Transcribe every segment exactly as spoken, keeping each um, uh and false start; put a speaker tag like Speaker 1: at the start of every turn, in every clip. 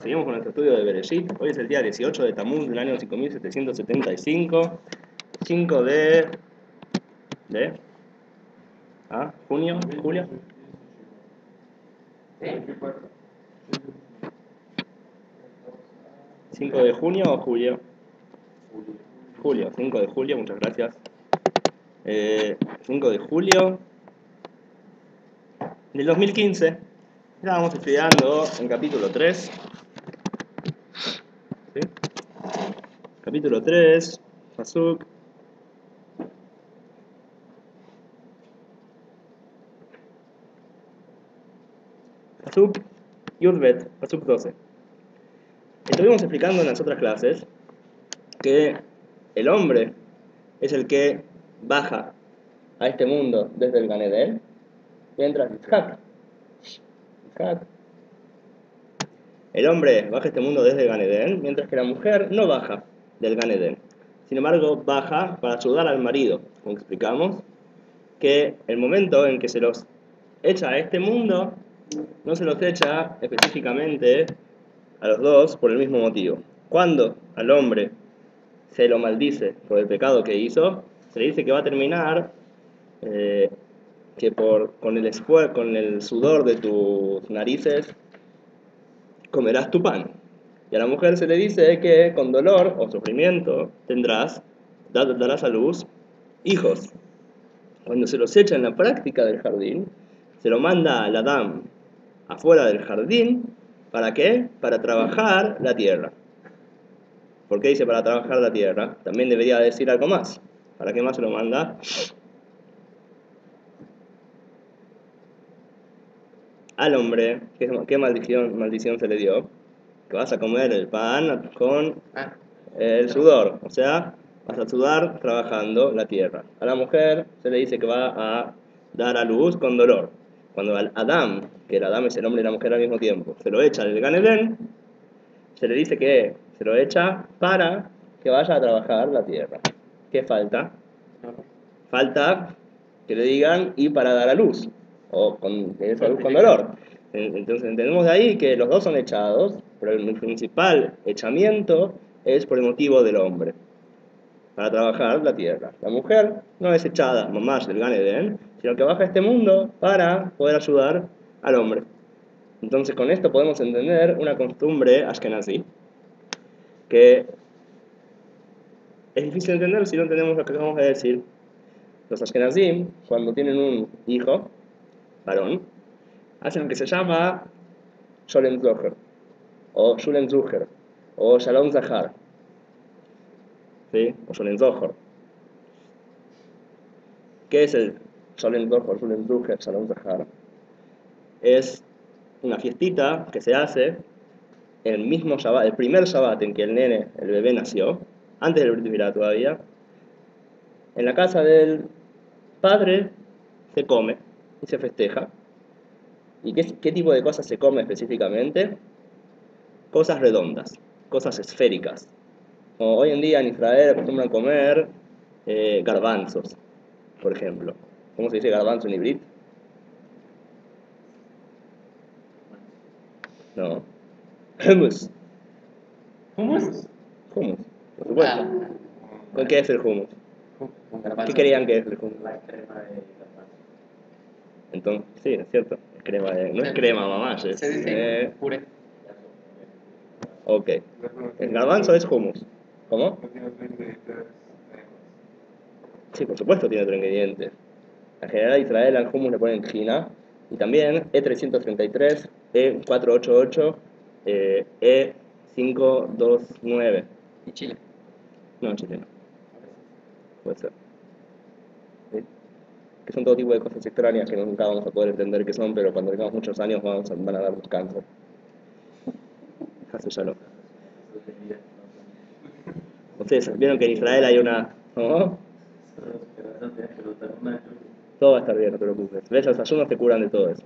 Speaker 1: Seguimos con nuestro estudio de Bereshit. Hoy es el día dieciocho de Tamuz del año cinco mil setecientos setenta y cinco. cinco de... ¿De? ¿Ah? ¿Junio? ¿Julio? ¿cinco de junio o julio? Julio, cinco de julio, muchas gracias. Eh, cinco de julio del dos mil quince. Estábamos estudiando en capítulo tres. ¿Sí? Capítulo tres, Pasuk. Pasuk Yudbet, Pasuk doce. Estuvimos explicando en las otras clases que el hombre es el que baja a este mundo desde el Gan Edén, mientras Yitzhak, Yitzhak, el hombre baja a este mundo desde el Gan Edén, mientras que la mujer no baja del Gan Edén. Sin embargo, baja para ayudar al marido, como explicamos, que el momento en que se los echa a este mundo, no se los echa específicamente a los dos por el mismo motivo. Cuando al hombre se lo maldice por el pecado que hizo, se le dice que va a terminar eh, que por, con, el esfuerzo, con el sudor de tus narices comerás tu pan. Y a la mujer se le dice que con dolor o sufrimiento tendrás, darás a luz hijos. Cuando se los echa en la práctica del jardín, se lo manda al Adán afuera del jardín. ¿Para qué? Para trabajar la tierra. ¿Por qué dice para trabajar la tierra? También debería decir algo más. ¿Para qué más se lo manda? Al hombre, ¿qué, qué maldición, maldición se le dio? Que vas a comer el pan con el sudor. O sea, vas a sudar trabajando la tierra. A la mujer se le dice que va a dar a luz con dolor. Cuando al Adán, que el Adán es el hombre y la mujer al mismo tiempo, se lo echa del Gan Edén, se le dice que se lo echa para que vaya a trabajar la tierra. ¿Qué falta? Falta que le digan y para dar a luz, o con esa luz con dolor. Entonces entendemos de ahí que los dos son echados, pero el principal echamiento es por el motivo del hombre, para trabajar la tierra. La mujer no es echada, mamás del Gan Edén, sino que baja a este mundo para poder ayudar al hombre. Entonces con esto podemos entender una costumbre ashkenazí, que es difícil de entender si no entendemos lo que acabamos de decir. Los ashkenazim, cuando tienen un hijo, varón, hacen lo que se llama Sholem Zohar, o Sholem Zuher, o Shalom Zahar, ¿sí? O Sholem Zohar. ¿Qué es el Sholem Zohar, Sholem Zuher, Shalom Zahar? Es una fiestita que se hace el mismo Shabbat, el primer Shabbat en que el nene, el bebé nació, antes del Brit Milá todavía. En la casa del padre se come y se festeja. ¿Y qué, qué tipo de cosas se come específicamente? Cosas redondas, cosas esféricas. Como hoy en día en Israel acostumbran comer eh, garbanzos, por ejemplo. ¿Cómo se dice garbanzo en hibrit? No. Hummus.
Speaker 2: ¿Hummus?
Speaker 1: Hummus, por supuesto.
Speaker 2: Ah,
Speaker 1: ¿Qué es el hummus? ¿Qué creían que es el hummus?
Speaker 2: La crema de garbanzo.
Speaker 1: Entonces, sí, es cierto. Es crema de, no es crema, mamá, es...
Speaker 2: Se dice
Speaker 1: Eh,
Speaker 2: puré.
Speaker 1: ok. El garbanzo es hummus. ¿Cómo? Sí, por supuesto tiene otro ingrediente. En general Israel al hummus le ponen tajina. Y también E trescientos treinta y tres, E cuatrocientos ochenta y ocho, eh, E quinientos veintinueve.
Speaker 2: ¿Y chile?
Speaker 1: No, chileno. Puede ser. ¿Sí? Que son todo tipo de cosas extrañas que nunca vamos a poder entender qué son, pero cuando tengamos muchos años vamos a, van a darnos cáncer. Hace shalom. Ustedes vieron que en Israel hay una... ¿Cómo? Todo va a estar bien, no te preocupes. ¿Ves? Los ayunos te curan de todo eso.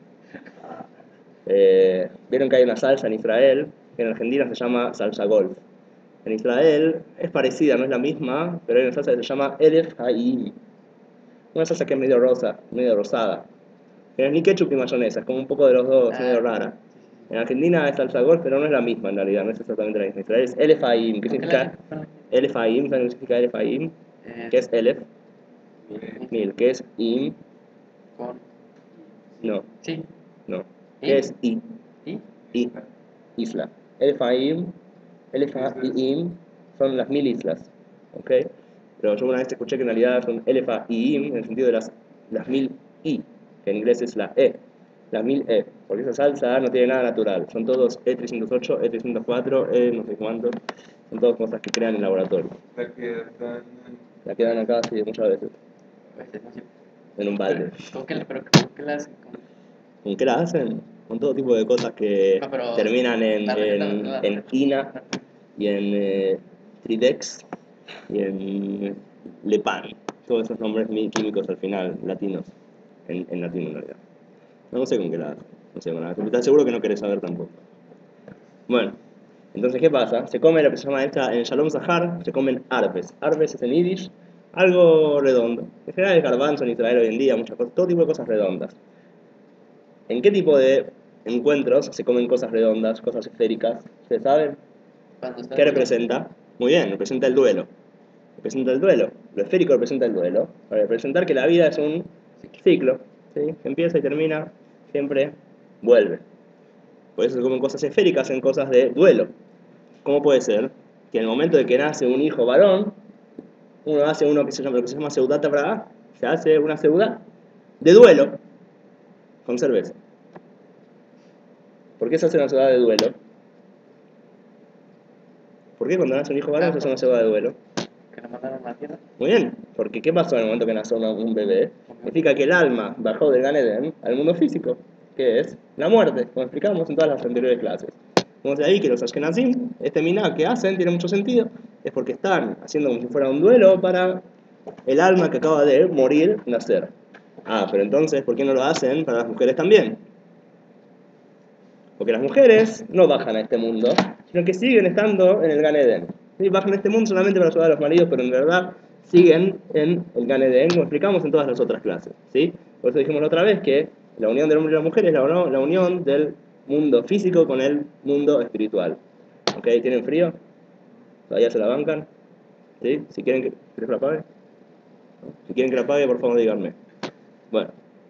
Speaker 1: Eh, Vieron que hay una salsa en Israel, que en Argentina se llama salsa golf. En Israel es parecida, no es la misma, pero hay una salsa que se llama Eref Ha'im. Una salsa que es medio rosa, medio rosada. Que no es ni ketchup ni mayonesa, es como un poco de los dos,
Speaker 2: Ah,
Speaker 1: medio rara. En Argentina es Alfagor, pero no es la misma en realidad, no es exactamente la misma. Israel es Elefaim, ¿qué significa? Elefaim, ¿saben qué significa Elefaim? ¿Qué es Elef? Mil, ¿qué es Im?
Speaker 2: Con.
Speaker 1: No,
Speaker 2: Sí.
Speaker 1: no. ¿Qué es I?
Speaker 2: ¿Y?
Speaker 1: I, isla. Elefaim, Elefaim son las mil islas, ¿ok? Pero yo una vez escuché que en realidad son Elefaim en el sentido de las, las mil I, que en inglés es la E, las mil E, porque esa salsa no tiene nada natural, son todos E trescientos ocho, E trescientos cuatro, E no sé cuántos, son todas cosas que crean en laboratorio.
Speaker 3: La que dan.
Speaker 1: La quedan acá, sí, muchas veces,
Speaker 2: A veces no sé.
Speaker 1: en un balde.
Speaker 2: ¿Cómo que la, pero cómo que la hacen? ¿Cómo?
Speaker 1: ¿Con qué la hacen? Con todo tipo de cosas que
Speaker 2: No, pero
Speaker 1: terminan en,
Speaker 2: la receta,
Speaker 1: en,
Speaker 2: la
Speaker 1: en
Speaker 2: receta.
Speaker 1: ina y en eh, tridex y en lepan. Todos esos nombres mi- químicos al final, latinos, en, en latino en realidad. No, no sé con qué la hacen, no sé con la hacen. Estás seguro que no querés saber tampoco. Bueno, entonces, ¿qué pasa? Se come lo que se llama esta, en Shalom Zahar, se comen arbes. Arbes es en yiddish, algo redondo. En general es garbanzo en Israel hoy en día, muchas cosas, todo tipo de cosas redondas. ¿En qué tipo de encuentros se comen cosas redondas, cosas esféricas? ¿Ustedes saben?
Speaker 2: Cuando está
Speaker 1: ¿Qué
Speaker 2: en-
Speaker 1: representa? Muy bien, representa el duelo. Representa el duelo. Lo esférico representa el duelo. Para representar que la vida es un ciclo, ¿sí? Que empieza y termina, siempre vuelve. Por eso se comen cosas esféricas en cosas de duelo. ¿Cómo puede ser que en el momento de que nace un hijo varón, uno hace uno que se llama, lo que se llama seudata braga, se hace una seuda de duelo con cerveza? ¿Por qué se hace una seuda de duelo? ¿Por qué cuando nace un hijo varón se hace una seuda de duelo?
Speaker 2: Que lo mandaron a la tierra.
Speaker 1: Muy bien, porque ¿qué pasó en el momento que nació una- un bebé? Significa que el alma bajó del Gan Eden al mundo físico, que es la muerte, como explicamos en todas las anteriores clases. Vamos de ahí que los Ashkenazim, este miná que hacen, tiene mucho sentido, es porque están haciendo como si fuera un duelo para el alma que acaba de morir, nacer. Ah, pero entonces, ¿por qué no lo hacen para las mujeres también? Porque las mujeres no bajan a este mundo, sino que siguen estando en el Gan Eden. ¿Sí? Bajan a este mundo solamente para ayudar a los maridos, pero en verdad siguen en el Gan Eden, como explicamos en todas las otras clases. ¿Sí? Por eso dijimos la otra vez que la unión del hombre y la mujer es la, la unión del mundo físico con el mundo espiritual. ¿Ok? ¿Tienen frío? ¿Todavía se la bancan? ¿Sí? Si quieren que, ¿quieres que la apague? Si quieren que la apague, por favor díganme. Bueno.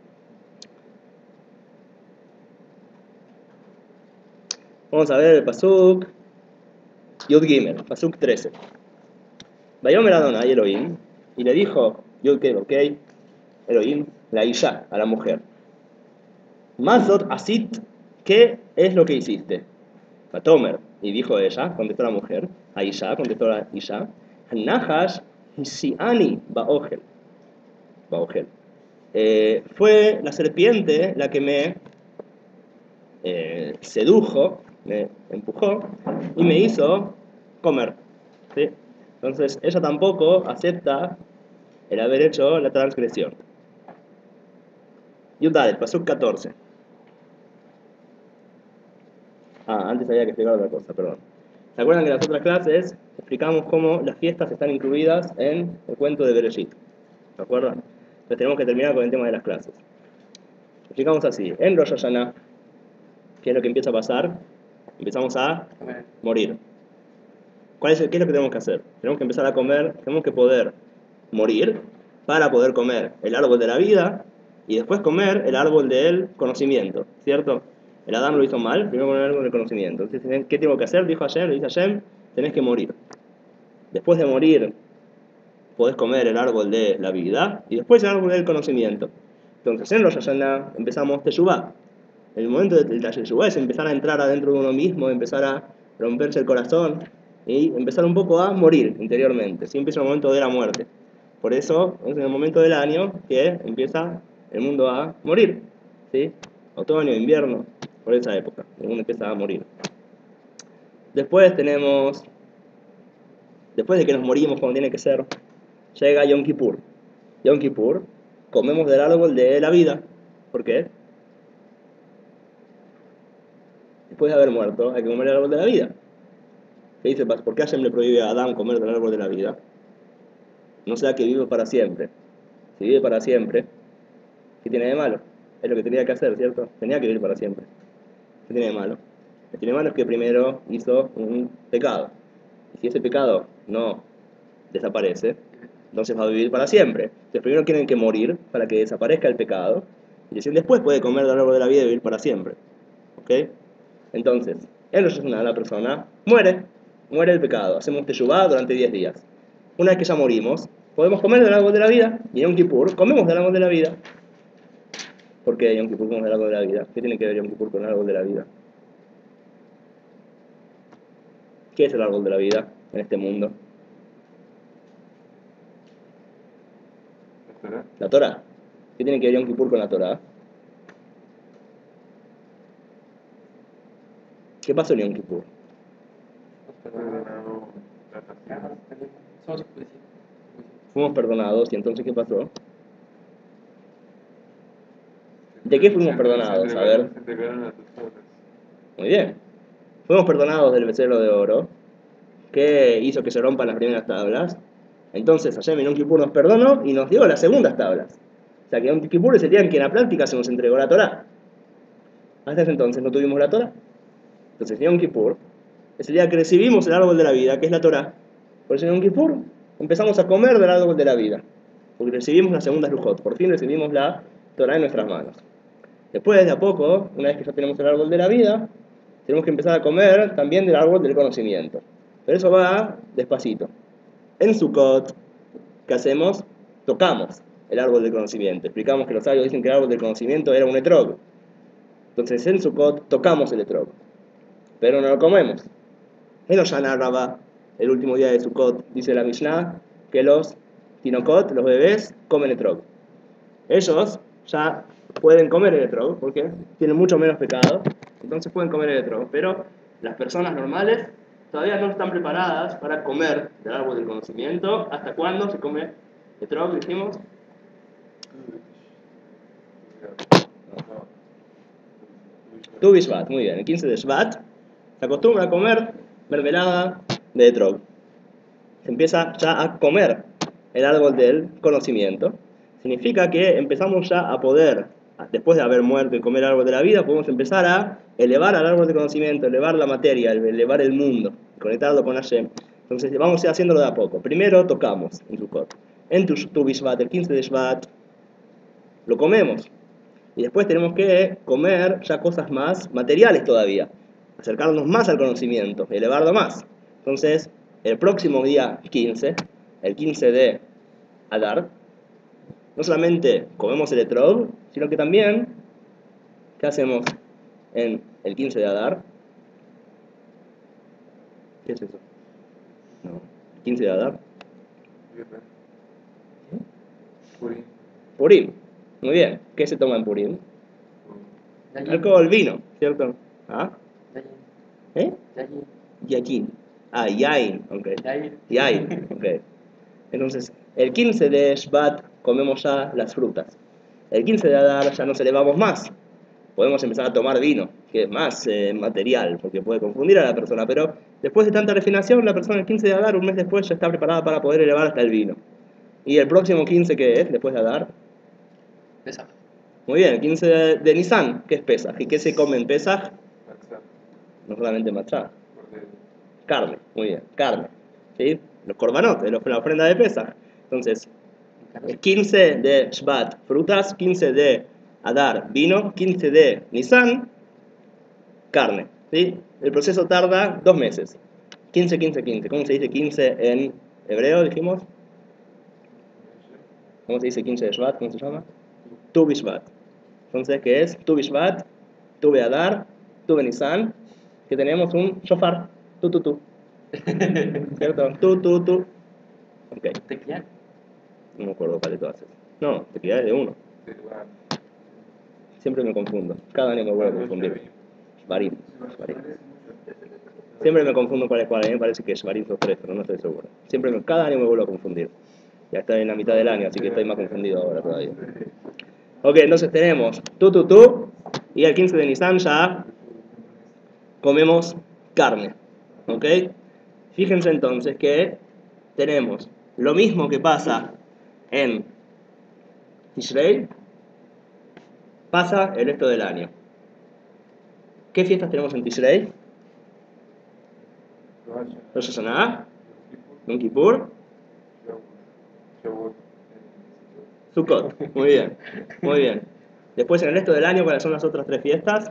Speaker 1: Vamos a ver el Pasuk Yud Gimel, Pasuk trece. Vayomer Adonai Elohim, y le dijo, Yud Gimel, ok, Elohim, la Isha, a la mujer. Mazot Asit, ¿qué es lo que hiciste? Vatomer, y dijo ella, contestó la mujer, a Isha, contestó la Isha, Nahash Hisiani Baogel. Baogel. Eh, fue la serpiente la que me eh, sedujo, me empujó y me hizo comer. ¿Sí? Entonces, ella tampoco acepta el haber hecho la transgresión. Yudal, Pasuk catorce. Ah, antes había que explicar otra cosa, perdón. ¿Se acuerdan que en las otras clases explicamos cómo las fiestas están incluidas en el cuento de Bereshit? ¿Se acuerdan? Entonces tenemos que terminar con el tema de las clases. Explicamos así. En Rosh Hashanah, ¿qué es lo que empieza a pasar? Empezamos a
Speaker 2: Comer.
Speaker 1: morir. ¿Cuál es el, ¿Qué es lo que tenemos que hacer? Tenemos que empezar a comer, tenemos que poder morir para poder comer el árbol de la vida y después comer el árbol del conocimiento, ¿cierto? El Adán lo hizo mal, primero comer el árbol del conocimiento. Entonces, ¿qué tengo que hacer? Dijo Hashem, le dice Hashem, tenés que morir. Después de morir, podés comer el árbol de la vida y después el árbol del conocimiento. Entonces, en Rosh Hashanah empezamos Teshuvah. El momento de la Teshuvah es empezar a entrar adentro de uno mismo, empezar a romperse el corazón y empezar un poco a morir interiormente. Sí, empieza el momento de la muerte. Por eso es en el momento del año que empieza el mundo a morir. ¿Sí? Otoño, invierno, por esa época, el mundo empieza a morir. Después tenemos, después de que nos morimos como tiene que ser, llega Yom Kippur. Yom Kippur, comemos del árbol de la vida. ¿Por qué? Después de haber muerto, hay que comer el árbol de la vida. ¿Qué dice? ¿Por qué Hashem le prohíbe a Adán comer del árbol de la vida? No sea que vive para siempre. Si vive para siempre, ¿qué tiene de malo? Es lo que tenía que hacer, ¿cierto? Tenía que vivir para siempre. ¿Qué tiene de malo? El que tiene mano es que primero hizo un pecado. Y si ese pecado no desaparece, entonces va a vivir para siempre. Entonces primero tienen que morir para que desaparezca el pecado, y recién después puede comer del árbol de la vida y vivir para siempre. ¿Ok? Entonces, en Rosh Hashanah la persona muere, muere el pecado. Hacemos teshuvá durante diez días. Una vez que ya morimos, podemos comer del árbol de la vida, y en Yom Kippur comemos del árbol de la vida. ¿Por qué Yom Kippur comemos del árbol de la vida? ¿Qué tiene que ver Yom Kippur con el árbol de la vida? ¿Qué es el árbol de la vida en este mundo? La Torah. ¿Qué tiene que ver Yom Kippur con la Torah? ¿Qué pasó en Yom Kippur?
Speaker 2: Somos judíos.
Speaker 1: Fuimos perdonados, y entonces ¿qué pasó? ¿De qué fuimos perdonados? A ver. Muy bien. Fuimos perdonados del becerro de oro, que hizo que se rompan las primeras tablas. Entonces Hashem en Yom Kippur nos perdonó y nos dio las segundas tablas. O sea que Yom Kippur es el día en que en la práctica se nos entregó la Torah. Hasta ese entonces no tuvimos la Torah. Entonces Yom Kippur es el día que recibimos el árbol de la vida, que es la Torah. Por eso en Yom Kippur empezamos a comer del árbol de la vida, porque recibimos las segundas lujot. Por fin recibimos la Torah en nuestras manos. Después, de a poco, una vez que ya tenemos el árbol de la vida, tenemos que empezar a comer también del árbol del conocimiento. Pero eso va despacito. En Sukkot, ¿qué hacemos? Tocamos el árbol del conocimiento. Explicamos que los sabios dicen que el árbol del conocimiento era un etrog. Entonces en Sukkot tocamos el etrog, pero no lo comemos. En Hoshana Rabbah, el último día de Sukkot, dice la Mishnah que los tinokot, los bebés, comen etrog. Ellos ya pueden comer el etrog porque tienen mucho menos pecado, entonces pueden comer el etrog, pero las personas normales todavía no están preparadas para comer del árbol del conocimiento. ¿Hasta cuándo se come etrog, dijimos? Tu Bishvat, muy bien, el quince de Shvat se acostumbra a comer mermelada de etrog. Se empieza ya a comer el árbol del conocimiento. Significa que empezamos ya a poder, después de haber muerto y comer el árbol de la vida, podemos empezar a elevar al árbol del conocimiento, elevar la materia, elevar el mundo, conectarlo con Hashem. Entonces vamos a ir haciéndolo de a poco. Primero tocamos en Sukkot. En tu, tu Bishvat, el quince de Shvat, lo comemos. Y después tenemos que comer ya cosas más materiales todavía, acercarnos más al conocimiento, elevarlo más. Entonces, el próximo día quince, el quince de Adar, no solamente comemos el etrog, sino que también, ¿qué hacemos en el quince de Adar? ¿Qué es eso? No, el quince de Adar.
Speaker 2: Purim.
Speaker 1: Purim. Muy bien. ¿Qué se toma en Purim?
Speaker 2: Yayin.
Speaker 1: Alcohol, vino, ¿cierto? ¿Ah?
Speaker 2: Yayin.
Speaker 1: ¿Eh?
Speaker 2: Yayin.
Speaker 1: Yayin. Ah, yain, ok.
Speaker 2: Yayin.
Speaker 1: Yain, ok. Entonces, el quince de Shvat comemos ya las frutas. El quince de Adar ya nos elevamos más. Podemos empezar a tomar vino, que es más eh, material, porque puede confundir a la persona. Pero después de tanta refinación, la persona el quince de Adar, un mes después, ya está preparada para poder elevar hasta el vino. ¿Y el próximo quince qué es, después de Adar?
Speaker 2: Pesaj.
Speaker 1: Muy bien, el quince de, de Nisan, ¿qué es Pesaj? ¿Y qué se come en Pesaj? No solamente matzá. Carne, muy bien, carne. ¿Sí? Los corbanotes, la ofrenda de Pesaj. Entonces, el quince de Shvat, frutas, quince de Adar, vino, quince de Nisan, carne. ¿Sí? El proceso tarda dos meses. quince, quince, quince. ¿Cómo se dice quince en hebreo, dijimos? ¿Cómo se dice quince de Shvat? ¿Cómo se llama? Tu Bishvat. Entonces, ¿qué es? Tu Bishvat, Tu Beadar, Tu Benisan, que tenemos un shofar. Tu, tu, tu. ¿Cierto? Tu, tu, tu. Ok.
Speaker 2: Tequila.
Speaker 1: No me acuerdo cuál de todas es. No, tequila es de uno. Siempre me confundo. Cada año me vuelvo a confundir. Shvarim. Shvarim. Siempre me confundo cuál es cuál. A mí me parece que Shvarim son tres, pero no estoy seguro. Siempre me, cada año me vuelvo a confundir. Ya está en la mitad del año, así que estoy más confundido ahora todavía. Ok, entonces tenemos tu, tu, tu. Y el quince de Nisan ya comemos carne. ¿Ok? Fíjense entonces que tenemos lo mismo que pasa en Tishrei, pasa el resto del año. ¿Qué fiestas tenemos en Tishrei? Rosh Hashanah, Yom Kippur, Sukkot. Muy bien, muy bien. Después en el resto del año, ¿cuáles son las otras tres fiestas?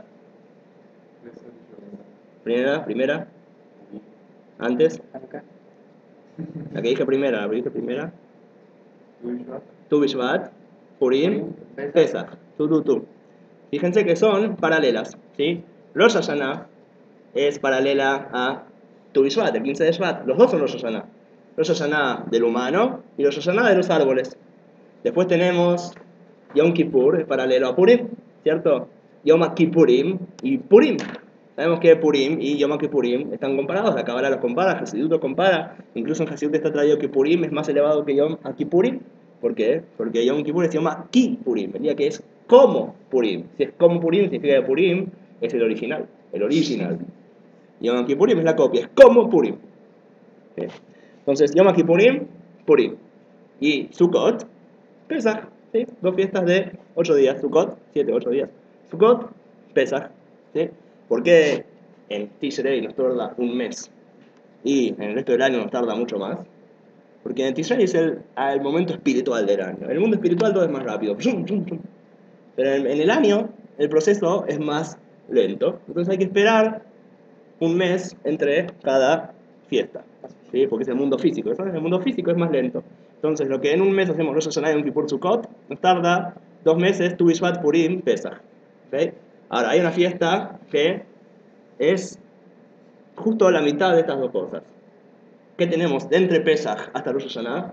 Speaker 1: Primera, primera, antes,
Speaker 2: Hanukkah.
Speaker 1: la que dije primera, la que dije primera. Tu Bishvat, Purim, Pesach, tu, tu, tu. Fíjense que son paralelas, ¿sí? Rosh Hashanah es paralela a Tu Bishvat, el quince de Shvat. Los dos son Rosh Hashanah. Rosh Hashanah del humano y Rosh Hashanah de los árboles. Después tenemos Yom Kippur, es paralelo a Purim, ¿cierto? Yom Kippurim y Purim. Sabemos que Purim y Yom Kippurim están comparados, la Kabbalah los compara, Hasidut los compara, incluso en Hasidut está traído que Purim es más elevado que Yom Kippurim. ¿Por qué? Porque Yom Kippur es Yom Kippurim, el día que es como Purim. Si es como Purim, significa que Purim es el original, el original. Yom Kippurim es la copia, es como Purim. ¿Sí? Entonces, Yom Kippurim, Purim. Y Sukkot, Pesach, ¿sí? Dos fiestas de ocho días. Sukkot, siete, ocho días. Sukkot, Pesach, ¿sí? ¿Por qué en Tishrei nos tarda un mes y en el resto del año nos tarda mucho más? Porque en Tishrei es el, el momento espiritual del año. En el mundo espiritual todo es más rápido. Pero en, en el año el proceso es más lento. Entonces hay que esperar un mes entre cada fiesta. ¿Sí? Porque es el mundo físico. ¿Sabes? El mundo físico es más lento. Entonces lo que en un mes hacemos Rosh Hashanah, Yom Kippur, Sukkot, nos tarda dos meses, Tu Bishvat, Purim, Pesach. ¿Okay? Ahora, hay una fiesta que es justo la mitad de estas dos cosas. ¿Qué tenemos de entre Pesach hasta Rosh Hashanah?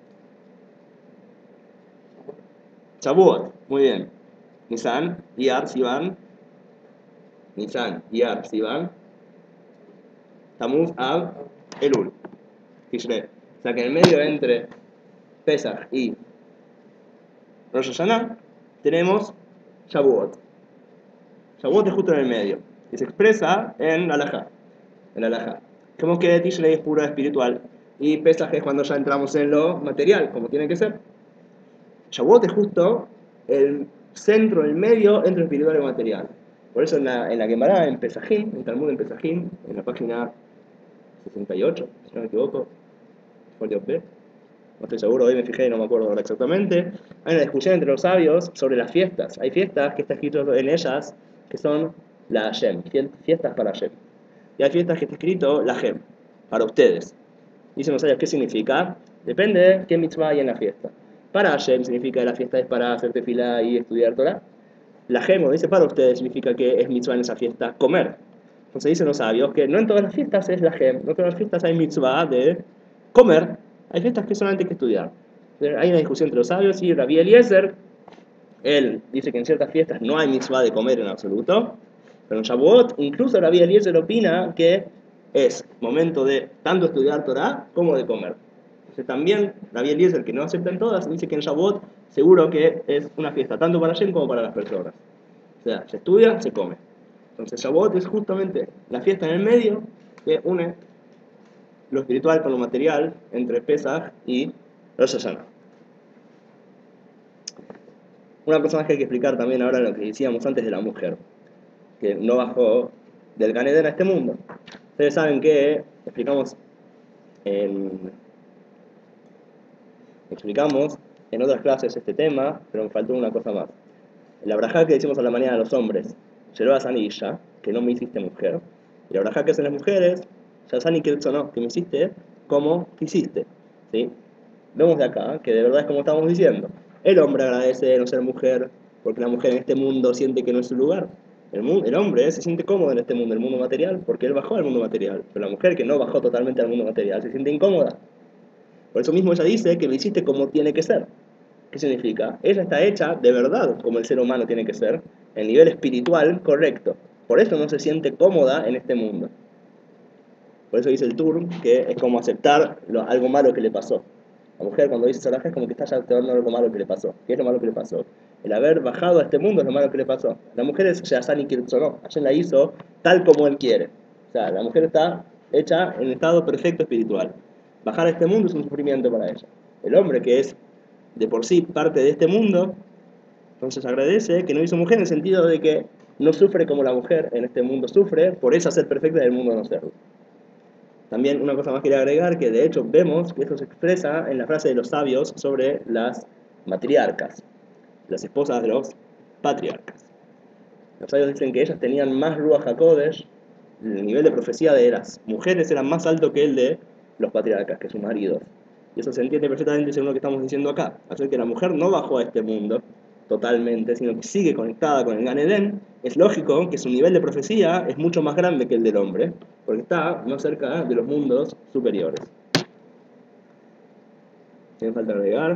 Speaker 1: Shavuot, muy bien. Nisan, Iyar, Sivan. Nisan, Iyar, Sivan. Tammuz, Av, Elul. Tishrei. O sea que en el medio entre Pesach y Rosh Hashanah tenemos Shavuot. Shavuot es justo en el medio. Y se expresa en Alajá. En Alajá. Como que Tishrei es pura espiritual. Y Pesach es cuando ya entramos en lo material, como tiene que ser. Shavuot es justo el centro, el medio entre lo espiritual y lo material. Por eso en la, en la Gemara, en Pesajim, en Talmud en Pesajim, en la página sesenta y ocho, si no me equivoco, folio P, no estoy seguro, hoy me fijé y no me acuerdo ahora exactamente, hay una discusión entre los sabios sobre las fiestas. Hay fiestas que está escrito en ellas que son la Hashem, fiestas para Hashem. Y hay fiestas que está escrito la Hem, para ustedes. Dicen los sabios, ¿qué significa? Depende de qué mitzvah hay en la fiesta. Para Hashem significa que la fiesta es para hacer tefilá y estudiar Torah. La Hem, cuando dice para ustedes, significa que es mitzvah en esa fiesta comer. Entonces dicen los sabios que no en todas las fiestas es la Hem, no en todas las fiestas hay mitzvah de comer. Hay fiestas que solamente hay que estudiar. Hay una discusión entre los sabios y Rabbi Eliezer, él dice que en ciertas fiestas no hay mitzvah de comer en absoluto, pero en Shavuot incluso Rabbi Eliezer opina que es momento de tanto estudiar Torah como de comer. Entonces también Rabbi Eliezer, que no aceptan todas, dice que en Shavuot seguro que es una fiesta tanto para Hashem como para las personas. O sea, se estudia, se come. Entonces Shavuot es justamente la fiesta en el medio que une lo espiritual con lo material entre Pesach y Rosh Hashanah. Una cosa más que hay que explicar también ahora lo que decíamos antes de la mujer, que no bajó del Gan Edén a este mundo. Ustedes saben que explicamos en, explicamos en otras clases este tema, pero me faltó una cosa más. La brajá que decimos a la mañana a los hombres, Yerobasani Isha, que no me hiciste mujer, y la brajá que hacen las mujeres, Yasani Kirtzono, que me hiciste como quisiste. ¿Sí? Vemos de acá que de verdad es como estamos diciendo. El hombre agradece de no ser mujer, porque la mujer en este mundo siente que no es su lugar. El, mundo, el hombre se siente cómodo en este mundo, el mundo material, porque él bajó al mundo material. Pero la mujer que no bajó totalmente al mundo material se siente incómoda. Por eso mismo ella dice que lo hiciste como tiene que ser. ¿Qué significa? Ella está hecha de verdad como el ser humano tiene que ser, en nivel espiritual correcto. Por eso no se siente cómoda en este mundo. Por eso dice el Tur que es como aceptar lo, algo malo que le pasó. La mujer cuando dice Sarajá es como que está ya aceptando algo malo que le pasó. ¿Qué es lo malo que le pasó? El haber bajado a este mundo es lo malo que le pasó. La mujer es Yasani Kirtzono. Hashem la hizo tal como él quiere. O sea, la mujer está hecha en estado perfecto espiritual. Bajar a este mundo es un sufrimiento para ella. El hombre que es de por sí parte de este mundo, entonces agradece que no hizo mujer en el sentido de que no sufre como la mujer en este mundo sufre por esa ser perfecta del mundo no serlo. También una cosa más quería agregar, que de hecho vemos que esto se expresa en la frase de los sabios sobre las matriarcas, las esposas de los patriarcas. Los sabios dicen que ellas tenían más Ruach HaKodesh, el nivel de profecía de las mujeres era más alto que el de los patriarcas, que sus maridos. Y eso se entiende perfectamente según lo que estamos diciendo acá. Así que la mujer no bajó a este mundo totalmente, sino que sigue conectada con el Gan Edén. Es lógico que su nivel de profecía es mucho más grande que el del hombre, porque está más cerca de los mundos superiores. ¿Tiene falta agregar?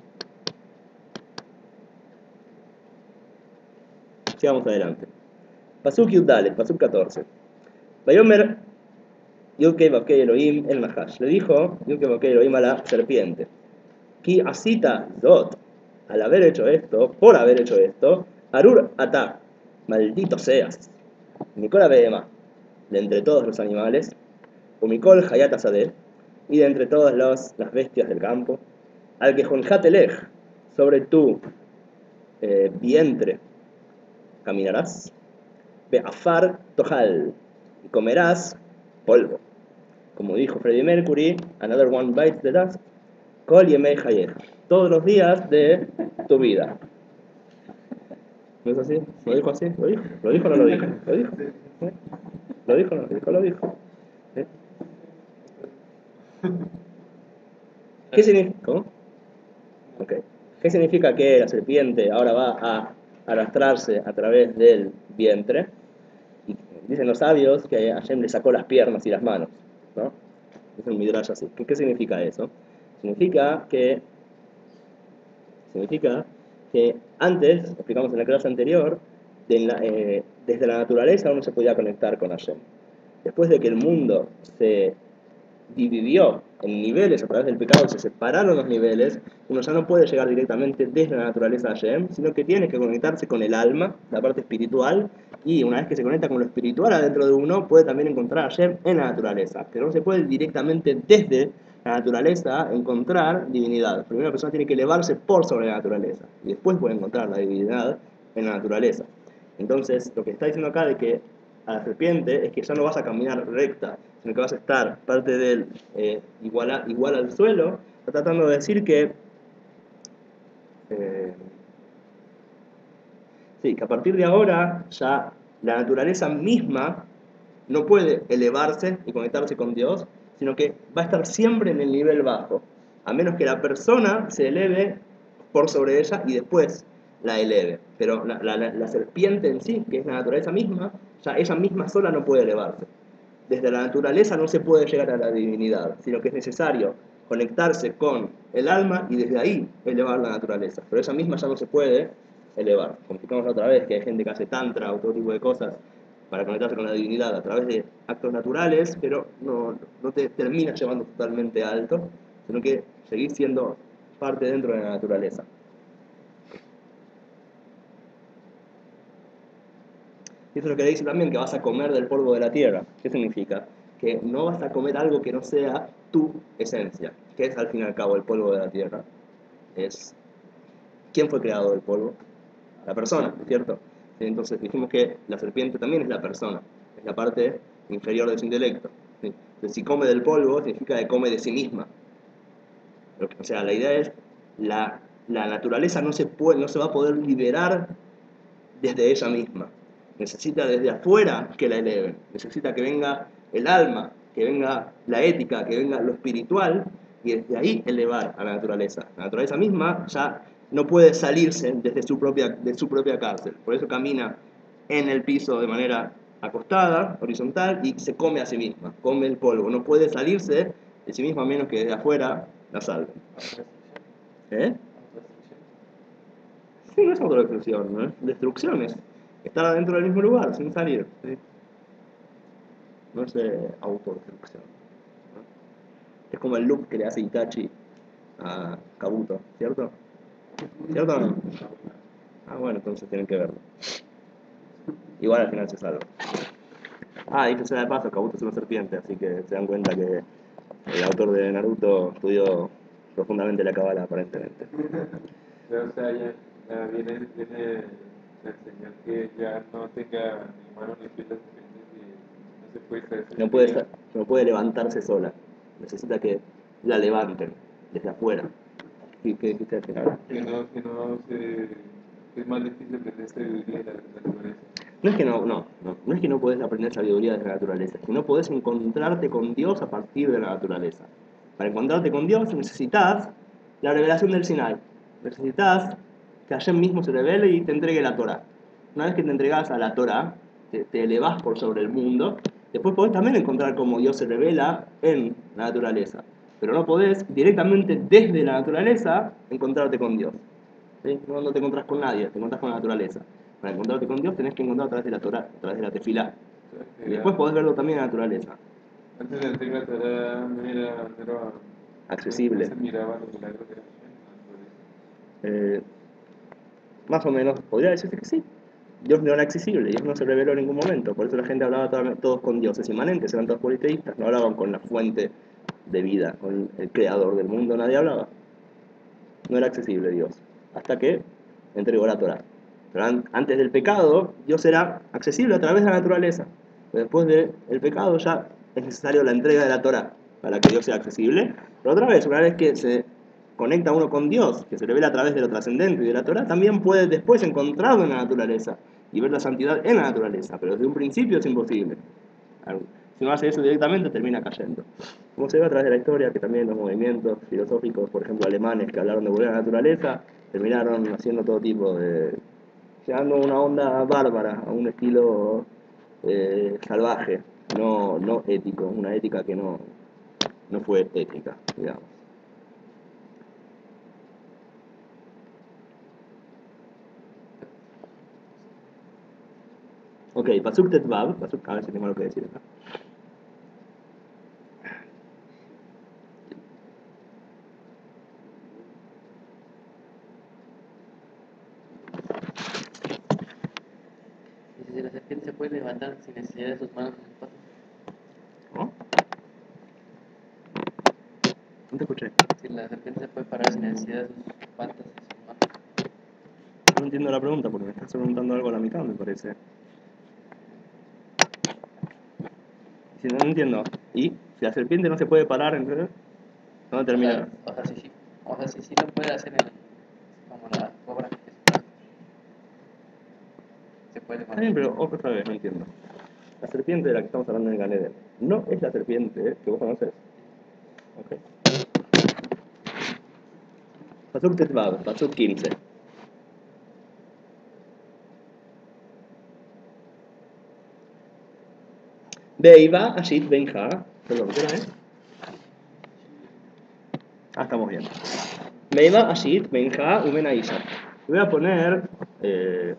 Speaker 1: Sigamos adelante. Pasuk Yudales, Pasuk catorce. Vayomer Yudkei Vavkei Elohim el Nahash. Le dijo Yudkei Vavkei Elohim a la serpiente: Ki asita zot, al haber hecho esto, por haber hecho esto, Arur ata, maldito seas, Mikol Abehema, de entre todos los animales, o Mikol Hayat Asadeh, y de entre todas las, las bestias del campo, al que Jonjatelej, sobre tu eh, vientre caminarás, Be'afar Tojal, y comerás polvo. Como dijo Freddie Mercury, another one bites the dust, Kol Yemei Hayej, todos los días de tu vida. ¿No es así? ¿Lo dijo así? ¿Lo dijo? ¿Lo dijo o no lo dijo? ¿Lo dijo? ¿Eh? ¿Lo dijo o no lo dijo? Lo dijo. ¿Eh? ¿Qué significa? ¿Cómo? Okay. ¿Qué significa que la serpiente ahora va a arrastrarse a través del vientre? Y dicen los sabios que Hashem le sacó las piernas y las manos, ¿no? Es un midrash así. ¿Qué, qué significa eso? Significa que significa que antes, explicamos en la clase anterior, de la, eh, desde la naturaleza uno se podía conectar con Hashem. Después de que el mundo se dividió en niveles a través del pecado, se separaron los niveles, uno ya no puede llegar directamente desde la naturaleza a Hashem, sino que tiene que conectarse con el alma, la parte espiritual, y una vez que se conecta con lo espiritual adentro de uno, puede también encontrar a Hashem en la naturaleza. Pero no se puede directamente desde la naturaleza encontrar divinidad. Primero la persona tiene que elevarse por sobre la naturaleza, y después puede encontrar la divinidad en la naturaleza. Entonces, lo que está diciendo acá de que a la serpiente es que ya no vas a caminar recta, sino que vas a estar parte del eh, igual, a, igual al suelo. Está tratando de decir que eh, sí, que a partir de ahora ya la naturaleza misma no puede elevarse y conectarse con Dios, sino que va a estar siempre en el nivel bajo, a menos que la persona se eleve por sobre ella y después la eleve. Pero la, la, la serpiente en sí, que es la naturaleza misma, ya ella misma sola no puede elevarse. Desde la naturaleza no se puede llegar a la divinidad, sino que es necesario conectarse con el alma y desde ahí elevar la naturaleza. Pero ella misma ya no se puede elevar. Como explicamos otra vez, que hay gente que hace tantra o todo tipo de cosas para conectarse con la divinidad a través de actos naturales, pero no, no te termina llevando totalmente alto, sino que seguís siendo parte dentro de la naturaleza. Y eso es lo que dice también, que vas a comer del polvo de la tierra. ¿Qué significa? Que no vas a comer algo que no sea tu esencia. ¿Qué es al fin y al cabo el polvo de la tierra? Es ¿quién fue creado del polvo? La persona, ¿cierto? Entonces dijimos que la serpiente también es la persona, es la parte inferior de su intelecto. ¿Sí? Entonces, si come del polvo, significa que come de sí misma. O sea, la idea es, la, la naturaleza no se, puede, no se va a poder liberar desde ella misma. Necesita desde afuera que la eleven. Necesita que venga el alma, que venga la ética, que venga lo espiritual, y desde ahí elevar a la naturaleza. La naturaleza misma ya no puede salirse desde su propia, de su propia cárcel. Por eso camina en el piso de manera acostada, horizontal, y se come a sí misma, come el polvo. No puede salirse de sí misma a menos que desde afuera la salve. ¿Eh? Sí, no es autodestrucción, ¿no? Destrucción es estar dentro del mismo lugar, sin salir. ¿Sí? No es eh, autodestrucción, ¿no? Es como el look que le hace Itachi a Kabuto, ¿cierto? ¿Cierto o no? Ah, bueno, entonces tienen que verlo. Igual al final se salva. Ah, dicho sea de paso, Kabuto es una serpiente, así que se dan cuenta que el autor de Naruto estudió profundamente la Kabbalah, aparentemente.
Speaker 3: Pero, o sea, ya, ya viene, viene el Señor que ya no tenga ni mano ni pies las serpientes y no se puede estar
Speaker 1: No puede, estar- no puede levantarse sola. Necesita que la levanten desde afuera. ¿Qué, qué, qué ustedes opinan?
Speaker 3: Que no, que no se... Es más difícil aprender sabiduría de la naturaleza.
Speaker 1: No es que no, no, no, no es que no podés aprender sabiduría de la naturaleza, es que no podés encontrarte con Dios a partir de la naturaleza. Para encontrarte con Dios necesitas la revelación del Sinai. Necesitas que Hashem mismo se revele y te entregue la Torah. Una vez que te entregas a la Torah, te, te elevás por sobre el mundo, después podés también encontrar cómo Dios se revela en la naturaleza. Pero no podés directamente desde la naturaleza encontrarte con Dios. ¿Sí? No, no te encontrás con nadie, te encontrás con la naturaleza. Para encontrarte con Dios tenés que encontrar a través de la Torah, a través de la tefilá. Y después podés verlo también en la naturaleza.
Speaker 3: Antes de la entrega de Torah no era, no era
Speaker 1: Accesible.
Speaker 3: no se miraba los milagros de Hashem,
Speaker 1: Eh, más o menos, podría decirse que sí. Dios no era accesible, Dios no se reveló en ningún momento. Por eso la gente hablaba toda- todos con dioses inmanentes, eran todos politeístas, no hablaban con la fuente de vida, con el creador del mundo, nadie hablaba. No era accesible Dios, hasta que entregó la Torah. Pero an- antes del pecado, Dios era accesible a través de la naturaleza. Pero después del pecado ya es necesario la entrega de la Torah para que Dios sea accesible. Pero otra vez, una vez que se conecta uno con Dios, que se revela a través de lo trascendente y de la Torah, también puede después encontrarlo en la naturaleza y ver la santidad en la naturaleza. Pero desde un principio es imposible. Si no hace eso directamente, termina cayendo. Como se ve a través de la historia, que también los movimientos filosóficos, por ejemplo, alemanes, que hablaron de volver a la naturaleza, terminaron haciendo todo tipo de... llegando a una onda bárbara, a un estilo eh, salvaje, no, no ético, una ética que no, no fue ética, digamos. Ok, Pasuk Tetvav, Pasuk, a ver si tengo algo que decir acá.
Speaker 2: Y si la serpiente se puede levantar sin necesidad de sus manos y sus patas.
Speaker 1: ¿No? No te escuché.
Speaker 2: Si la serpiente se puede parar sin necesidad de sus patas y sus manos.
Speaker 1: No entiendo la pregunta porque me estás preguntando algo a la mitad, me parece. Si no, no entiendo. ¿Y? Si la serpiente no se puede parar, entonces, ¿dónde termina?
Speaker 2: O sea, o sea, si sí, o sea, si sí lo puede hacer en, como la cobra que se puede, se puede
Speaker 1: Está bien,
Speaker 2: controlar.
Speaker 1: pero otra vez no entiendo. La serpiente de la que estamos hablando en Gan Eden no es la serpiente que vos conocés. Ok. Pasuk Tetvav, Pasuk quince. Beiva Ashit Benja. Perdón, ¿qué era, eh? Ah, estamos bien. Beiva Ashit Benja Umenaisha. Voy a poner eh,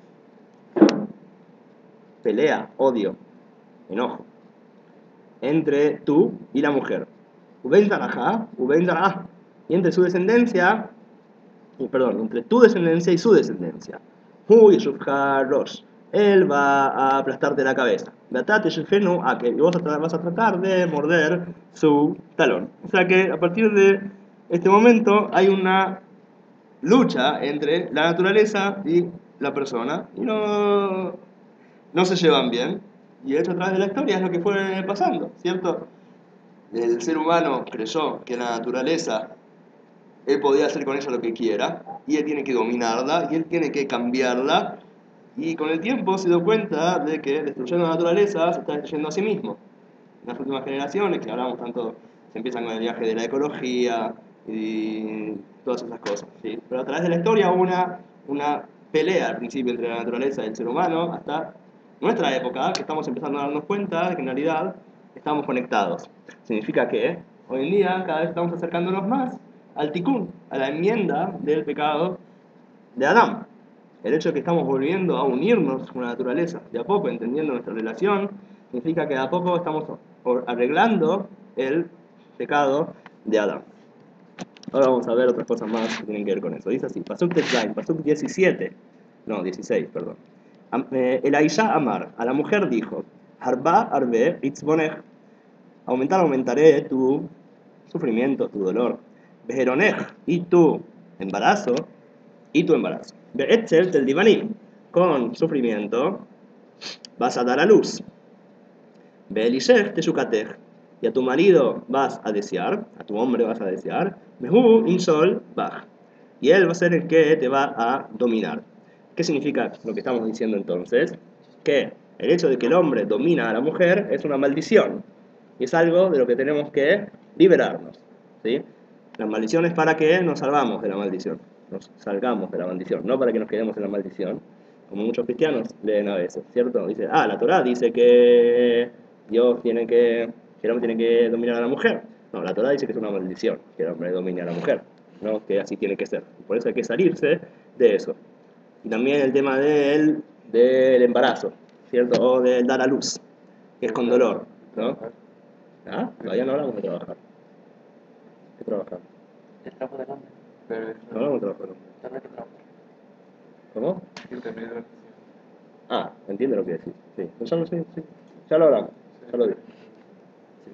Speaker 1: pelea, odio, enojo entre tú y la mujer. Uben Zarajá, Uben Zarajá. Y entre su descendencia, y, perdón, entre tu descendencia y su descendencia. Hu Yeshufha Rosh. Él va a aplastarte la cabeza. Beatate Shefenu Ake. Y vos vas a tratar de morder su talón. O sea que a partir de este momento hay una lucha entre la naturaleza y la persona. Y no, no se llevan bien. Y de hecho a través de la historia es lo que fue pasando, ¿cierto? El ser humano creyó que la naturaleza, él podía hacer con ella lo que quiera, y él tiene que dominarla, y él tiene que cambiarla, y con el tiempo se dio cuenta de que destruyendo la naturaleza se está destruyendo a sí mismo. En las últimas generaciones, que hablamos tanto, se empiezan con el viaje de la ecología y todas esas cosas, ¿sí? Pero a través de la historia hubo una, una pelea al principio entre la naturaleza y el ser humano, hasta nuestra época, que estamos empezando a darnos cuenta de que en realidad estamos conectados. Significa que hoy en día cada vez estamos acercándonos más al tikkun, a la enmienda del pecado de Adán. El hecho de que estamos volviendo a unirnos con la naturaleza, de a poco entendiendo nuestra relación, significa que de a poco estamos arreglando el pecado de Adán. Ahora vamos a ver otras cosas más que tienen que ver con eso. Dice así, Pasuk Tetzain, Pasuk diecisiete, no, dieciséis, perdón. El Aisha Amar, a la mujer dijo, Harba Arbe Itzbonech, aumentar, aumentaré tu sufrimiento, tu dolor. Bejeronech, y tu embarazo, y tu embarazo. Be'etzel tel divanim, con sufrimiento vas a dar a luz. Beelishech teshukatej. Y a tu marido vas a desear, a tu hombre vas a desear, Mehu insol baj. Y él va a ser el que te va a dominar. ¿Qué significa lo que estamos diciendo entonces? Que el hecho de que el hombre domina a la mujer es una maldición. Y es algo de lo que tenemos que liberarnos. ¿Sí? La maldición es para que nos salvamos de la maldición. Nos salgamos de la maldición, no para que nos quedemos en la maldición. Como muchos cristianos leen a veces, ¿cierto? Dice, ah, la Torá dice que Dios tiene que, que el hombre tiene que dominar a la mujer. No, la Torá dice que es una maldición que el hombre domine a la mujer, ¿no? Que así tiene que ser. Por eso hay que salirse de eso. Y también el tema del, del embarazo, ¿cierto? O del dar a luz, que es con dolor, ¿no? ¿Ah? Todavía no hablamos de trabajar. ¿Qué trabajar?
Speaker 2: El trabajo del hombre.
Speaker 3: Pero es
Speaker 1: No hablamos de trabajar.
Speaker 2: También que trabajo.
Speaker 1: ¿Cómo?
Speaker 3: que también es
Speaker 1: Ah, entiende lo que decís. Sí, pues ya lo sé, sí. Ya lo hablamos, ya lo dije. Sí.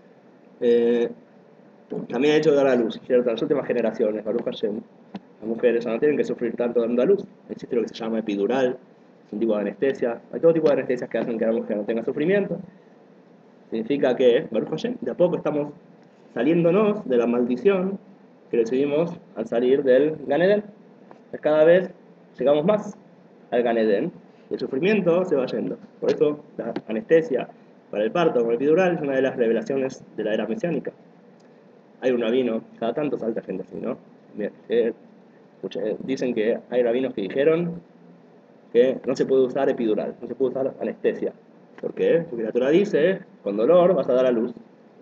Speaker 1: Eh, también ha hecho dar a luz, ¿cierto? En las últimas generaciones, Baruch Hashem, las mujeres no tienen que sufrir tanto dando a luz. Existe lo que se llama epidural, es un tipo de anestesia. Hay todo tipo de anestesias que hacen que la mujer no tenga sufrimiento. Significa que, Baruch Hashem, de a poco estamos saliéndonos de la maldición que recibimos al salir del Gan Eden. Cada vez llegamos más al Gan Eden y el sufrimiento se va yendo. Por eso la anestesia para el parto con el epidural es una de las revelaciones de la era mesiánica. Hay un rabino, cada tanto salta gente así, ¿no? Eh, escuché, dicen que hay rabinos que dijeron que no se puede usar epidural, no se puede usar anestesia. ¿Por qué? Porque la Torah dice, con dolor vas a dar a luz.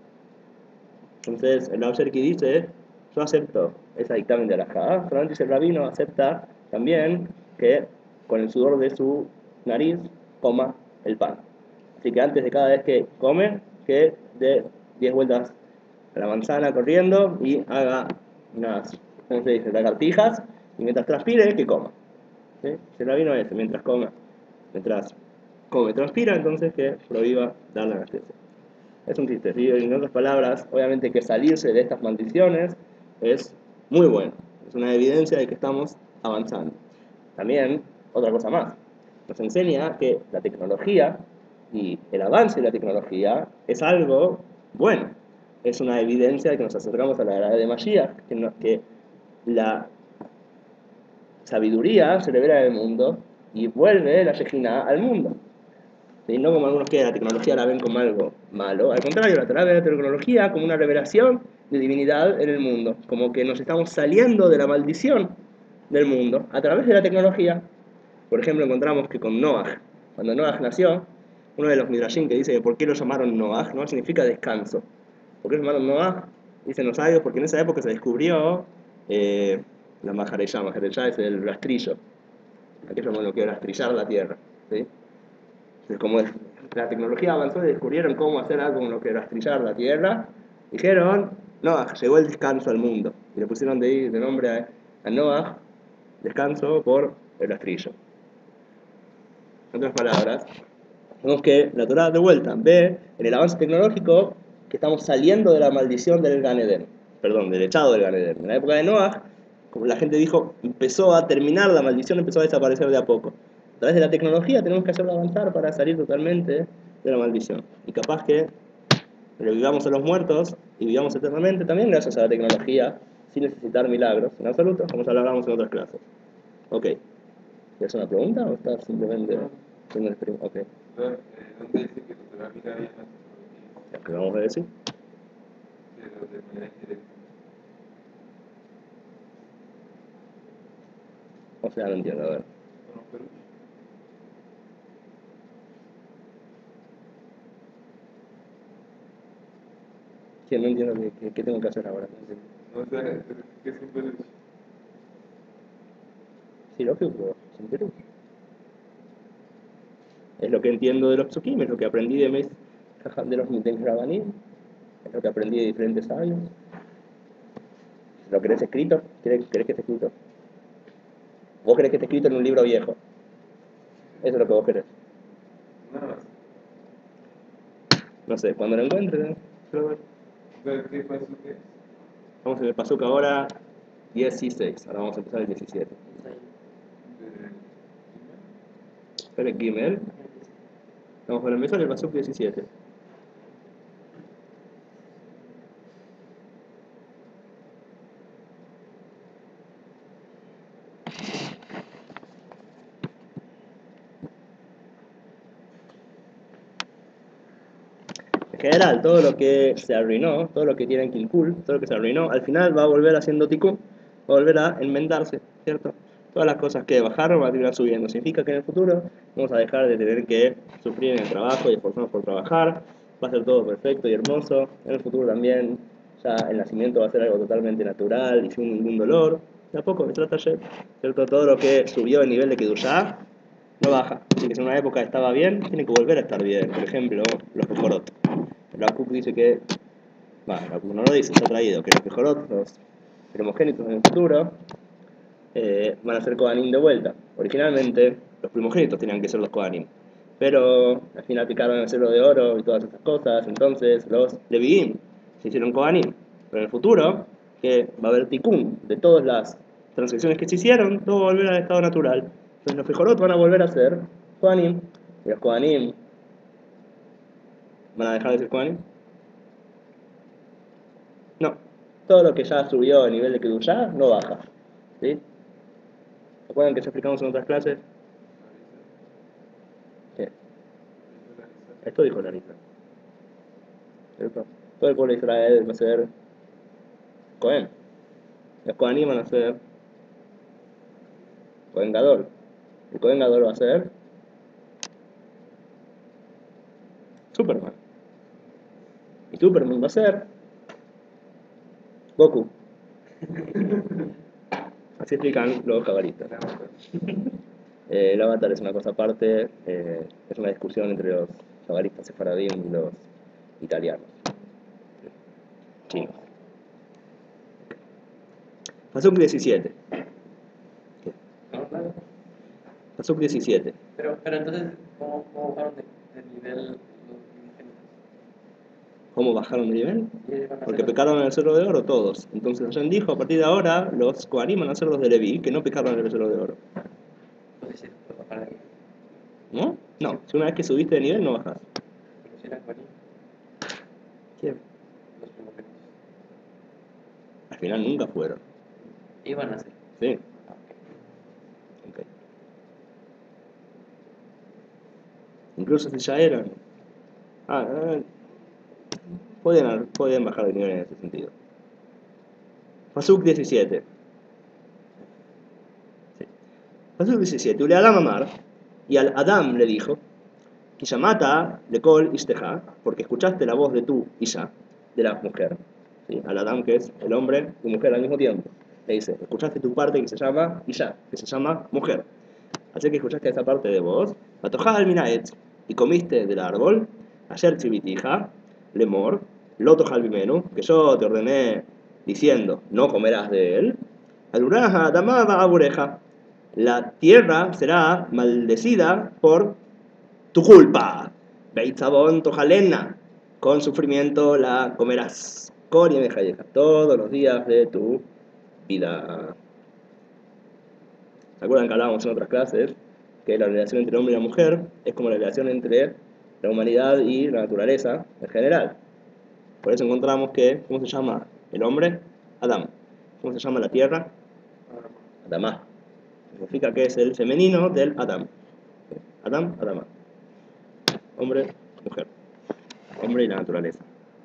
Speaker 1: Entonces el Rav Sherki dice, yo acepto ese dictamen de Alajá, solamente si el rabino acepta también que con el sudor de su nariz coma el pan. Así que antes de cada vez que come, que dé diez vueltas a la manzana corriendo y haga unas, ¿cómo se dice?, lagartijas, y mientras transpire, que coma. ¿Sí? Si el rabino es, mientras come, mientras come, transpira, entonces que prohíba dar la anestesia. Es un chiste, ¿sí? En otras palabras, obviamente que salirse de estas maldiciones es muy bueno. Es una evidencia de que estamos avanzando. También, otra cosa más, nos enseña que la tecnología y el avance de la tecnología es algo bueno. Es una evidencia de que nos acercamos a la era de Mashiach, que, no, que la sabiduría se revela en el mundo y vuelve la Shejina al mundo. ¿Sí? No como algunos que la tecnología la ven como algo malo, al contrario, la Torah ve la tecnología como una revelación de divinidad en el mundo, como que nos estamos saliendo de la maldición del mundo a través de la tecnología. Por ejemplo, encontramos que con Noah, cuando Noah nació, uno de los midrashim que dice que por qué lo llamaron Noah, Noah significa descanso. ¿Por qué lo llamaron Noah? Dicen los sabios porque en esa época se descubrió eh, la majareyá, majareyá es el rastrillo, aquello con lo que rastrillar la tierra, ¿sí? Entonces, como la tecnología avanzó y descubrieron cómo hacer algo con lo que rastrillar la tierra, dijeron, Noah, llegó el descanso al mundo. Y le pusieron de, de nombre a, a Noah, descanso por el rastrillo. En otras palabras, vemos que la Torah de vuelta ve en el avance tecnológico que estamos saliendo de la maldición del Gan Eden, perdón, del echado del Gan Eden. En la época de Noah, como la gente dijo, empezó a terminar la maldición, empezó a desaparecer de a poco. A través de la tecnología tenemos que hacerlo avanzar para salir totalmente de la maldición. Y capaz que revivamos a los muertos y vivamos eternamente también gracias a la tecnología, sin necesitar milagros en absoluto, como ya lo hablamos en otras clases. Ok. ¿Tienes una pregunta o estás simplemente haciendo el experimento? Ok.
Speaker 3: ¿Dónde dice que la Torah mira bien la tecnología?
Speaker 1: ¿Qué vamos a decir?
Speaker 3: Pero de manera indirecta.
Speaker 1: O sea, no entiendo, a ver.
Speaker 3: Bueno, pero
Speaker 1: Sí, no entiendo qué, qué, qué tengo que hacer ahora. No entiendo.
Speaker 3: no sé, ¿qué es un peluche?
Speaker 1: Sí, lógico, pero sin Perú. Es lo que entiendo de los psukim, es lo que aprendí de mis de los Miten Rabanim, es lo que aprendí de diferentes sabios. ¿Lo querés escrito? ¿Querés, querés que esté escrito? ¿Vos querés que esté escrito en un libro viejo? Eso es lo que vos querés.
Speaker 3: Nada más.
Speaker 1: No sé, cuando lo encuentres, ¿eh? Pero,
Speaker 3: ¿Sabes qué pasó? ¿Qué es?
Speaker 1: vamos en el pasuk ahora dieciséis, ahora vamos a empezar el diecisiete.
Speaker 3: De...
Speaker 1: Espera, Gimel. Vamos a empezar el pasuk diecisiete. general, todo lo que se arruinó, todo lo que tiene Kilkul, todo lo que se arruinó, al final va a volver haciendo tikkun, va a volver a enmendarse, ¿cierto? Todas las cosas que bajaron van a terminar subiendo. Significa que en el futuro vamos a dejar de tener que sufrir en el trabajo y esforzarnos por trabajar, va a ser todo perfecto y hermoso. En el futuro también ya el nacimiento va a ser algo totalmente natural y sin ningún dolor. De a poco, me trata ayer, ¿cierto? Todo lo que subió el nivel de Kedushá no baja. Así que si en una época estaba bien, tiene que volver a estar bien. Por ejemplo, los pejorot. El Hakuk dice que, bueno, el Hakuk no lo dice, está traído, que los pejorot, los primogénitos en el futuro, eh, van a ser Kohanim de vuelta. Originalmente, los primogénitos tenían que ser los Kohanim. Pero al final picaron el celo de oro y todas estas cosas, entonces los Leviim se hicieron Kohanim. Pero en el futuro, que va a haber tikkun de todas las transacciones que se hicieron, todo va a volver al estado natural. Entonces los Pejorot van a volver a ser Kohanim. Y los Kohanim van a dejar de ser Kohanim. No. Todo lo que ya subió a nivel de Kedushá no baja. ¿Sí? ¿Se acuerdan que ya explicamos en otras clases? ¿Qué? Esto dijo la lista. ¿Cierto? Todo el pueblo de Israel va a ser Cohen. Los Kohanim van a ser Cohen Gadol. El Cohen Gadol va a ser Superman. Y Superman va a ser Goku. Así explican los cabalistas. Eh, el avatar es una cosa aparte, eh, es una discusión entre los cabalistas sefaradim y los italianos. Chinos. Pasuk diecisiete. ¿Qué?
Speaker 2: No, nada.
Speaker 1: Pasuk diecisiete.
Speaker 2: Pero, pero entonces, ¿cómo, cómo bajaron de, de nivel los primogénitos?
Speaker 1: ¿Cómo bajaron de nivel?
Speaker 2: Y ellos van a
Speaker 1: Porque
Speaker 2: ser los-
Speaker 1: pecaron en el cerro de oro todos. Entonces Hashem dijo, a partir de ahora, los Kohanim van a ser los de Leví, que no pecaron en el cerro de oro.
Speaker 2: Entonces, sí, pues, bajar de ahí.
Speaker 1: ¿No? No, si una vez que subiste de nivel no bajas.
Speaker 2: Pero si eran Kohanim,
Speaker 1: ¿Quién?
Speaker 2: los primogénitos.
Speaker 1: Al final nunca fueron.
Speaker 2: Iban a ser.
Speaker 1: ¿Sí?
Speaker 2: Ah, ok.
Speaker 1: Ok. Incluso si ya eran. Ah, eh, podían, podían bajar de nivel en ese sentido. Pasuk diecisiete. Sí. Pasuk diecisiete. Ule Adam Amar. Y al Adam le dijo: Kishamata lekol ishteja, porque escuchaste la voz de tu Isha, de la mujer. ¿Sí? Al Adam, que es el hombre y mujer al mismo tiempo. Le dice: escuchaste tu parte que se llama Isha, que se llama mujer. Así que escuchaste esa parte de vos. Atojal minaet, y comiste del árbol. Ayer chivitija, lemor, lotojal bimenu, que yo te ordené diciendo: no comerás de él. Aluraja damaba abureja, la tierra será maldecida por tu culpa. Beitzabón tojalena, con sufrimiento la comerás. Con y mejalleja, todos los días de tu vida. ¿Se acuerdan que hablábamos en otras clases? Que la relación entre el hombre y la mujer es como la relación entre la humanidad y la naturaleza en general. Por eso encontramos que, ¿cómo se llama el hombre? Adam. ¿Cómo se llama la tierra? Adamá. Significa que es el femenino del Adam. Adam, Adamá. Hombre, mujer. Hombre y la naturaleza.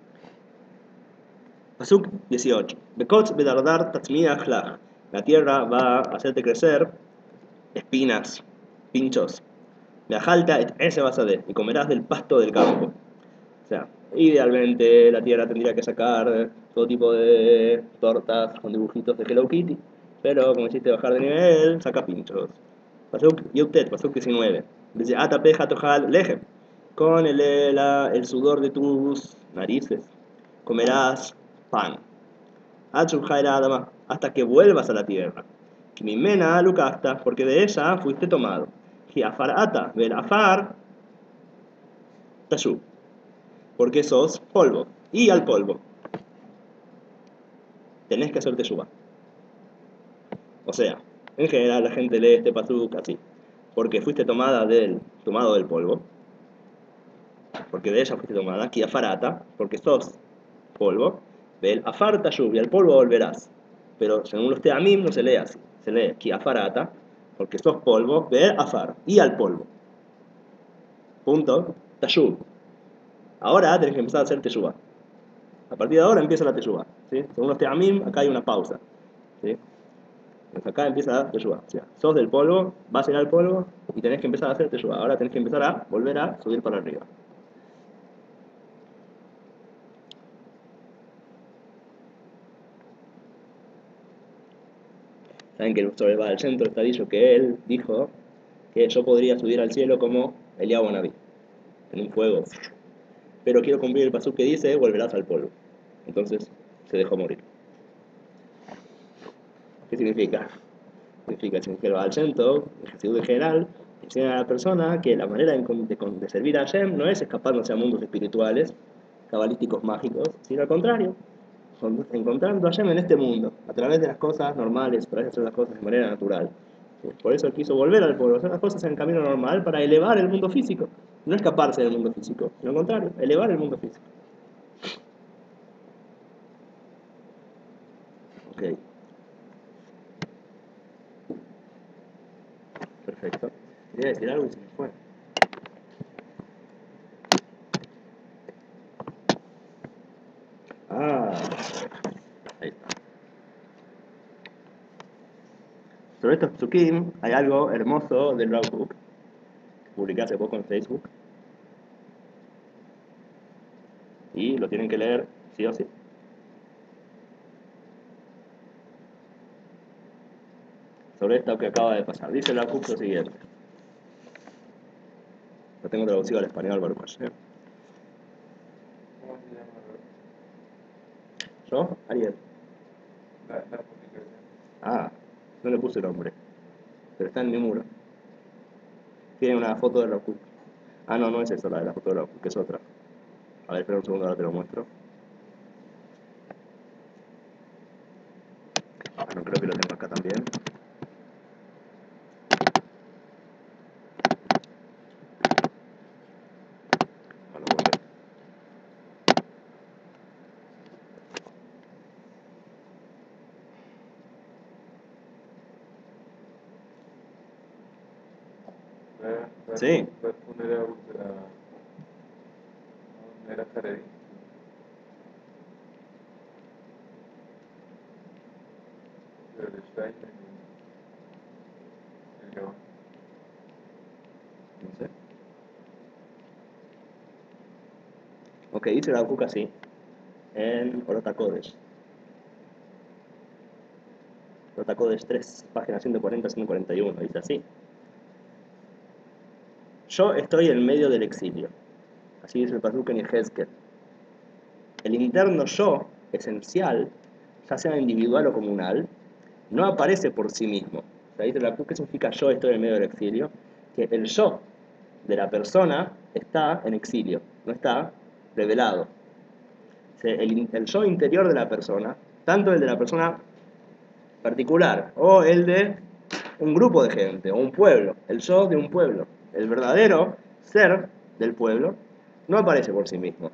Speaker 1: Pasuk dieciocho. Bekotz bedardar tatzmiach lach. La tierra va a hacerte crecer espinas, pinchos. Beajalta et ese basade. Y comerás del pasto del campo. O sea, idealmente la tierra tendría que sacar todo tipo de tortas con dibujitos de Hello Kitty. Pero como hiciste bajar de nivel, saca pinchos. Pasuk Yutet, Pasuk diecinueve. Desde Atapeja Tojal Lejem. Con el, la- el sudor de tus narices comerás pan. Atzubjaira Adama, hasta que vuelvas a la tierra. Kimimena Lukasta, porque de ella fuiste tomado. Giafarata, ver afar, Tashub, porque sos polvo. Y al polvo tenés que hacer teshuva. O sea, en general la gente lee este pasuk así. Porque fuiste tomada del, tomado del polvo. Porque de ella fuiste tomada. Kiafarata, porque sos polvo. Vel afar tashub, y al polvo volverás. Pero según los teamim no se lee así. Se lee kiafarata, porque sos polvo. Vel afar, y al polvo. Punto. Tashub. Ahora tenés que empezar a hacer teshuvá. A partir de ahora empieza la teshuvá, ¿sí? Según los teamim, acá hay una pausa, ¿sí? Entonces acá empieza la teshuvá. O sea, sos del polvo, vas a ir al polvo y tenés que empezar a hacer teshuvá. Ahora tenés que empezar a volver a subir para arriba. Saben que sobre el Baal Shem Tov está dicho que él dijo que yo podría subir al cielo como Eliyahu Naví, en un fuego. Pero quiero cumplir el pasuk que dice, volverás al polvo. Entonces se dejó morir. ¿Qué significa? Significa, significa que el Baal Shem Tov, el Hasidut en general, enseña a la persona que la manera de, de, de servir a Hashem no es escapándose a mundos espirituales, cabalísticos, mágicos, sino al contrario, encontrando a Hashem en este mundo, a través de las cosas normales, para hacer las cosas de manera natural. Por eso él quiso volver al pueblo, hacer las cosas en el camino normal para elevar el mundo físico, no escaparse del mundo físico, sino al contrario, elevar el mundo físico. Ok. Perfecto. Quería decir algo y se me fue. Ah, ahí está. Sobre estos psukim hay algo hermoso del Rav Kook, que publiqué hace poco en Facebook. Y lo tienen que leer sí o sí. Sobre esto que acaba de pasar. Dice el Rav Kook lo siguiente. Lo tengo traducido al español, Baruch Hashem.
Speaker 3: ¿Cómo se llama?
Speaker 1: ¿Yo? Ariel.
Speaker 3: La, la publicación.
Speaker 1: Ah, no le puse nombre. Pero está en mi muro. Tiene una foto de Rav Kook. Ah, no, no es esa la de la foto de Rav Kook, es otra. A ver, espera un segundo, ahora te lo muestro. Bueno, creo que lo tengo acá también. Ahora vuelve.
Speaker 3: Va- va-
Speaker 1: Sí.
Speaker 3: Va a poner a otra. ¿No era Jaredí? Pero de Stein en el Gabón.
Speaker 1: No sé. Ok, dice Rav Kook así. En Orota Kodesh. Orota Kodesh tres, página ciento cuarenta a ciento cuarenta y uno. Dice así. Yo estoy en medio del exilio. Así dice el pasuk en Yehezkel. El interno yo, esencial, ya sea individual o comunal, no aparece por sí mismo. O sea, dice la ¿qué significa yo estoy en medio del exilio? Que el yo de la persona está en exilio, no está revelado. O sea, el, el yo interior de la persona, tanto el de la persona particular o el de un grupo de gente o un pueblo, el yo de un pueblo, el verdadero ser del pueblo, no aparece por sí mismo.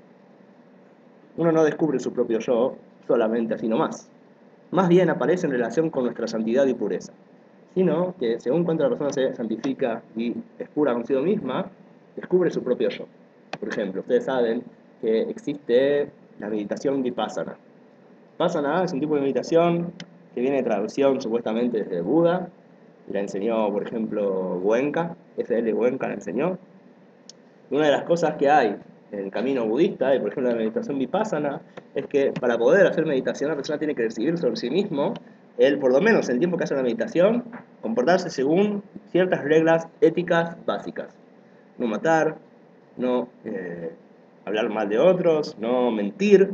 Speaker 1: Uno no descubre su propio yo solamente así nomás. Más bien aparece en relación con nuestra santidad y pureza. Sino que según cuanto la persona se santifica y es pura consigo misma, descubre su propio yo. Por ejemplo, ustedes saben que existe la meditación Vipassana. Vipassana es un tipo de meditación que viene de traducción supuestamente desde Buda, y la enseñó, por ejemplo, Goenka, F L Goenka la enseñó. Y una de las cosas que hay en el camino budista, y por ejemplo la meditación Vipassana, es que para poder hacer meditación la persona tiene que decidir sobre sí mismo, él por lo menos en el tiempo que hace la meditación, comportarse según ciertas reglas éticas básicas. No matar, no eh, hablar mal de otros, no mentir,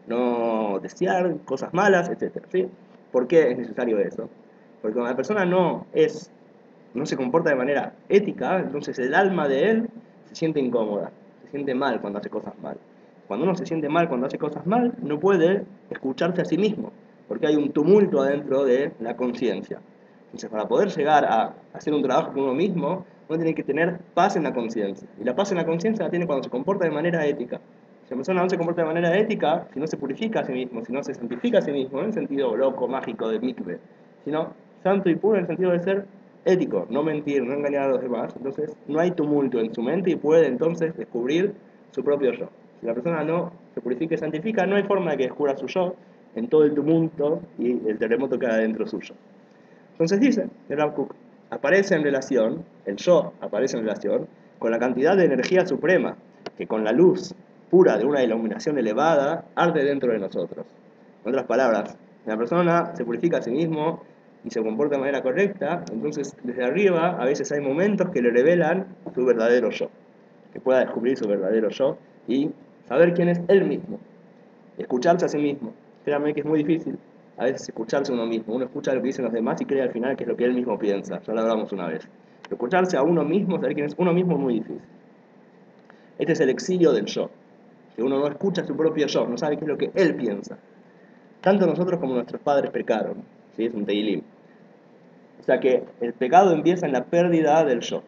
Speaker 1: no desear cosas malas, etcétera. ¿Sí? ¿Por qué es necesario eso? Porque cuando la persona no es, no se comporta de manera ética, entonces el alma de él se siente incómoda, se siente mal cuando hace cosas mal. Cuando uno se siente mal cuando hace cosas mal, no puede escucharse a sí mismo, porque hay un tumulto adentro de la conciencia. Entonces, para poder llegar a hacer un trabajo con uno mismo, uno tiene que tener paz en la conciencia. Y la paz en la conciencia la tiene cuando se comporta de manera ética. Si la persona no se comporta de manera ética, si no se purifica a sí mismo, si no se santifica a sí mismo, no en el sentido loco, mágico de mikve, sino santo y puro en el sentido de ser ético, no mentir, no engañar a los demás, entonces no hay tumulto en su mente y puede entonces descubrir su propio yo. Si la persona no se purifica y santifica, no hay forma de que descubra su yo en todo el tumulto y el terremoto que hay dentro suyo. Entonces dice, el Rav Kook, aparece en relación, el yo aparece en relación con la cantidad de energía suprema que con la luz pura de una iluminación elevada arde dentro de nosotros. En otras palabras, si la persona se purifica a sí mismo y se comporta de manera correcta, entonces desde arriba a veces hay momentos que le revelan su verdadero yo, que pueda descubrir su verdadero yo y saber quién es él mismo, escucharse a sí mismo. Créanme que es muy difícil a veces escucharse a uno mismo. Uno escucha lo que dicen los demás y cree al final que es lo que él mismo piensa. Ya lo hablamos una vez. Pero escucharse a uno mismo, saber quién es uno mismo es muy difícil. Este es el exilio del yo, que uno no escucha a su propio yo, no sabe qué es lo que él piensa. Tanto nosotros como nuestros padres pecaron, ¿sí? Es un teilim. O sea que el pecado empieza en la pérdida del yo.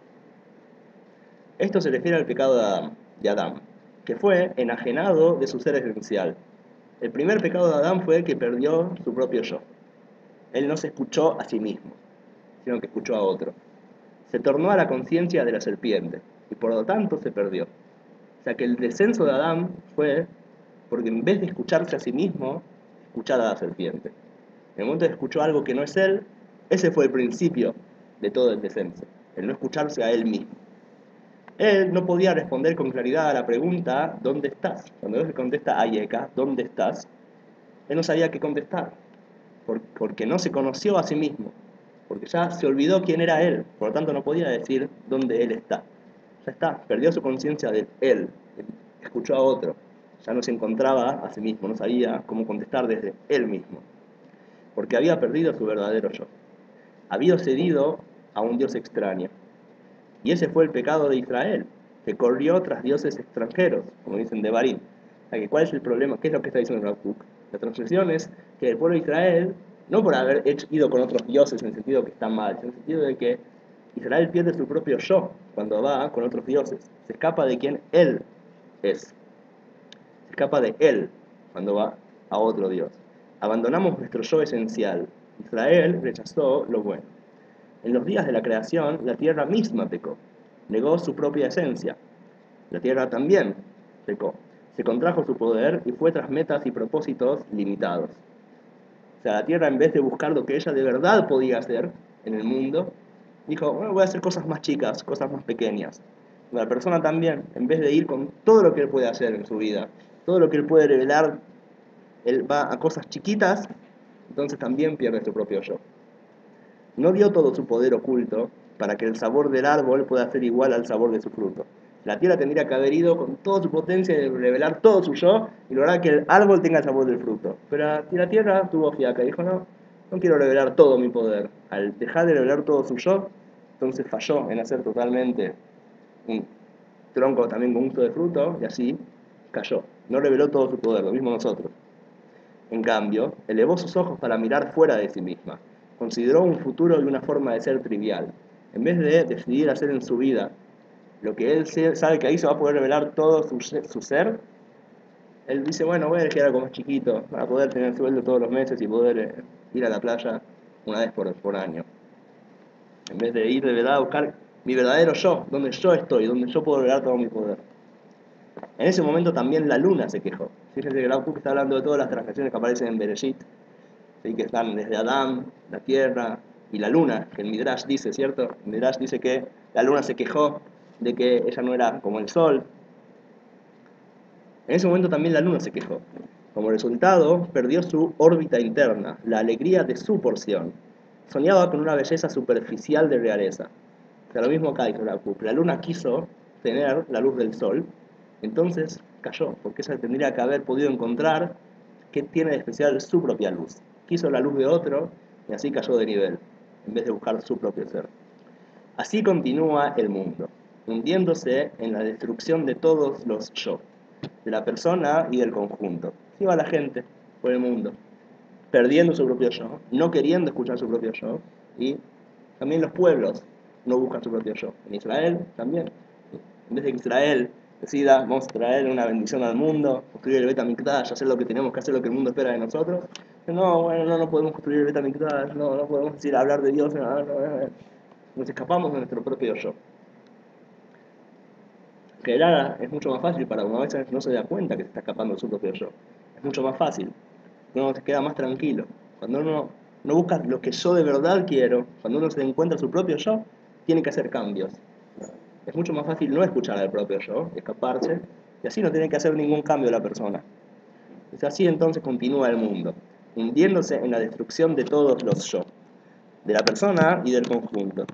Speaker 1: Esto se refiere al pecado de Adán, de Adán, que fue enajenado de su ser esencial. El primer pecado de Adán fue que perdió su propio yo. Él no se escuchó a sí mismo, sino que escuchó a otro. Se tornó a la conciencia de la serpiente y por lo tanto se perdió. O sea que el descenso de Adán fue porque en vez de escucharse a sí mismo, escuchar a la serpiente. En el momento que escuchó algo que no es él, ese fue el principio de todo el descenso, el no escucharse a él mismo. Él no podía responder con claridad a la pregunta, ¿dónde estás? Cuando él le contesta a Yeka, ¿dónde estás? Él no sabía qué contestar, porque no se conoció a sí mismo, porque ya se olvidó quién era él, por lo tanto no podía decir dónde él está. Ya está, perdió su conciencia de él, escuchó a otro, ya no se encontraba a sí mismo, no sabía cómo contestar desde él mismo, porque había perdido su verdadero yo, había cedido a un Dios extraño. Y ese fue el pecado de Israel, que corrió tras dioses extranjeros, como dicen de Barín. O sea, que ¿cuál es el problema? ¿Qué es lo que está diciendo Rav Kook? La transgresión es que el pueblo de Israel, no por haber hecho, ido con otros dioses en el sentido que están mal, sino en el sentido de que Israel pierde su propio yo cuando va con otros dioses. Se escapa de quien él es. Se escapa de él cuando va a otro dios. Abandonamos nuestro yo esencial. Israel rechazó lo bueno. En los días de la creación, la tierra misma pecó, negó su propia esencia. La tierra también pecó, se contrajo su poder y fue tras metas y propósitos limitados. O sea, la tierra, en vez de buscar lo que ella de verdad podía hacer en el mundo, dijo, bueno, voy a hacer cosas más chicas, cosas más pequeñas. La persona también, en vez de ir con todo lo que él puede hacer en su vida, todo lo que él puede revelar, él va a cosas chiquitas, entonces también pierde su propio yo. No dio todo su poder oculto para que el sabor del árbol pueda ser igual al sabor de su fruto. La tierra tendría que haber ido con toda su potencia de revelar todo su yo y lograr que el árbol tenga el sabor del fruto. Pero la tierra tuvo fiaca y dijo, no, no quiero revelar todo mi poder. Al dejar de revelar todo su yo, entonces falló en hacer totalmente un tronco también con gusto de fruto y así cayó. No reveló todo su poder, lo mismo nosotros. En cambio, elevó sus ojos para mirar fuera de sí misma. Consideró un futuro y una forma de ser trivial. En vez de decidir hacer en su vida lo que él sabe que ahí se va a poder revelar todo su, su ser, él dice, bueno, voy a elegir algo más chiquito para poder tener sueldo todos los meses y poder eh, ir a la playa una vez por, por año. En vez de ir de verdad a buscar mi verdadero yo, donde yo estoy, donde yo puedo revelar todo mi poder. En ese momento también la luna se quejó. Fíjense que Rav Kook está hablando de todas las transgresiones que aparecen en Bereshit, ¿sí? Que están desde Adán, la tierra y la luna, que el Midrash dice, ¿cierto? El Midrash dice que la luna se quejó de que ella no era como el sol. En ese momento también la luna se quejó. Como resultado, perdió su órbita interna, la alegría de su porción. Soñaba con una belleza superficial de realeza. O sea, lo mismo acá dice Rav Kook. La luna quiso tener la luz del sol, entonces cayó, porque ella tendría que haber podido encontrar qué tiene de especial su propia luz. Quiso la luz de otro y así cayó de nivel, en vez de buscar su propio ser. Así continúa el mundo, hundiéndose en la destrucción de todos los yo, de la persona y del conjunto. Así va la gente por el mundo, perdiendo su propio yo, no queriendo escuchar su propio yo, y también los pueblos no buscan su propio yo. En Israel también. En vez de que Israel decida, vamos a traer una bendición al mundo, construir el Bet HaMikdash, hacer lo que tenemos que hacer, lo que el mundo espera de nosotros. No, bueno, no, no podemos construir el Bet HaMikdash, no, no podemos decir hablar de Dios, no, no, no. Nos escapamos de nuestro propio yo. generar es mucho más fácil para uno. A veces no se da cuenta que se está escapando de su propio yo. Es mucho más fácil. Uno se queda más tranquilo. Cuando uno no busca lo que yo de verdad quiero, cuando uno se encuentra su propio yo, tiene que hacer cambios. Es mucho más fácil no escuchar al propio yo, escaparse, y así no tiene que hacer ningún cambio la persona. Es así entonces continúa el mundo, hundiéndose en la destrucción de todos los yo, de la persona y del conjunto.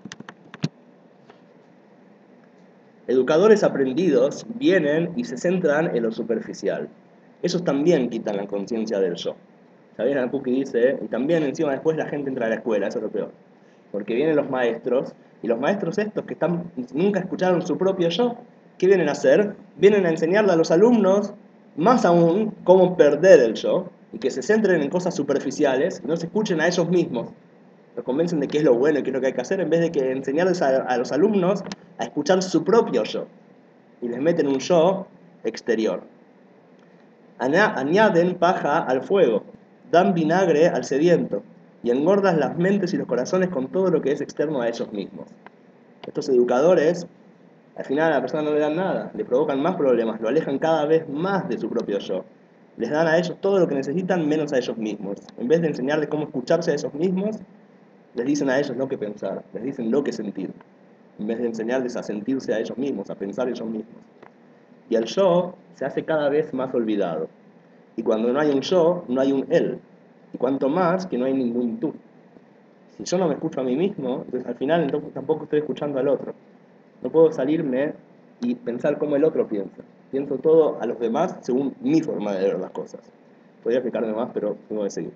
Speaker 1: Educadores aprendidos vienen y se centran en lo superficial. Esos también quitan la conciencia del yo. Sabían Apu que dice, y también encima después la gente entra a la escuela, eso es lo peor. Porque vienen los maestros, y los maestros estos que están, nunca escucharon su propio yo, ¿qué vienen a hacer? Vienen a enseñarle a los alumnos, más aún, cómo perder el yo, y que se centren en cosas superficiales, y no se escuchen a ellos mismos. Los convencen de qué es lo bueno y qué es lo que hay que hacer, en vez de que enseñarles a, a los alumnos a escuchar su propio yo. Y les meten un yo exterior. Aña- Añaden paja al fuego, dan vinagre al sediento, y engordan las mentes y los corazones con todo lo que es externo a ellos mismos. Estos educadores, al final a la persona no le dan nada, le provocan más problemas, lo alejan cada vez más de su propio yo. Les dan a ellos todo lo que necesitan menos a ellos mismos. En vez de enseñarles cómo escucharse a ellos mismos, les dicen a ellos lo que pensar, les dicen lo que sentir, en vez de enseñarles a sentirse a ellos mismos, a pensar ellos mismos. Y el yo se hace cada vez más olvidado. Y cuando no hay un yo, no hay un él. Y cuanto más que no hay ningún tú. Si yo no me escucho a mí mismo, entonces al final entonces, tampoco estoy escuchando al otro. No puedo salirme y pensar cómo el otro piensa. Pienso todo a los demás según mi forma de ver las cosas. Podría explicarme más, pero tengo que seguir.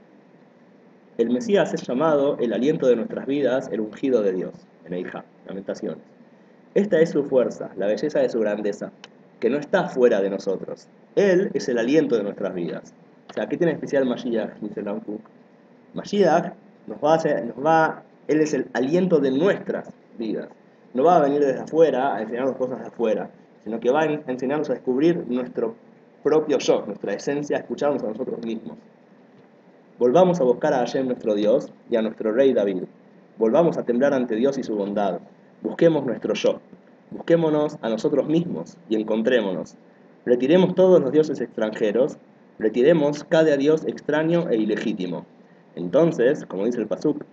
Speaker 1: El Mesías es llamado el aliento de nuestras vidas, el ungido de Dios, en Eijá, Lamentaciones. Esta es su fuerza, la belleza de su grandeza, que no está fuera de nosotros. Él es el aliento de nuestras vidas. O sea, ¿qué tiene especial Mashiach? Dice Lampuk. Mashiach nos va a hacer, nos va, él es el aliento de nuestras vidas. No va a venir desde afuera a enseñarnos cosas de afuera, sino que va a enseñarnos a descubrir nuestro propio yo, nuestra esencia, a escucharnos a nosotros mismos. Volvamos a buscar a Hashem nuestro Dios y a nuestro rey David. Volvamos a temblar ante Dios y su bondad. Busquemos nuestro yo. Busquémonos a nosotros mismos y encontrémonos. Retiremos todos los dioses extranjeros. Retiremos cada dios extraño e ilegítimo. Entonces, como dice el Pasuk,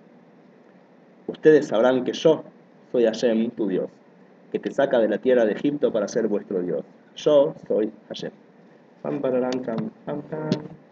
Speaker 1: ustedes sabrán que yo soy Hashem, tu Dios, que te saca de la tierra de Egipto para ser vuestro Dios. Yo soy Hashem. Pam, pararán, pam, pam, pam.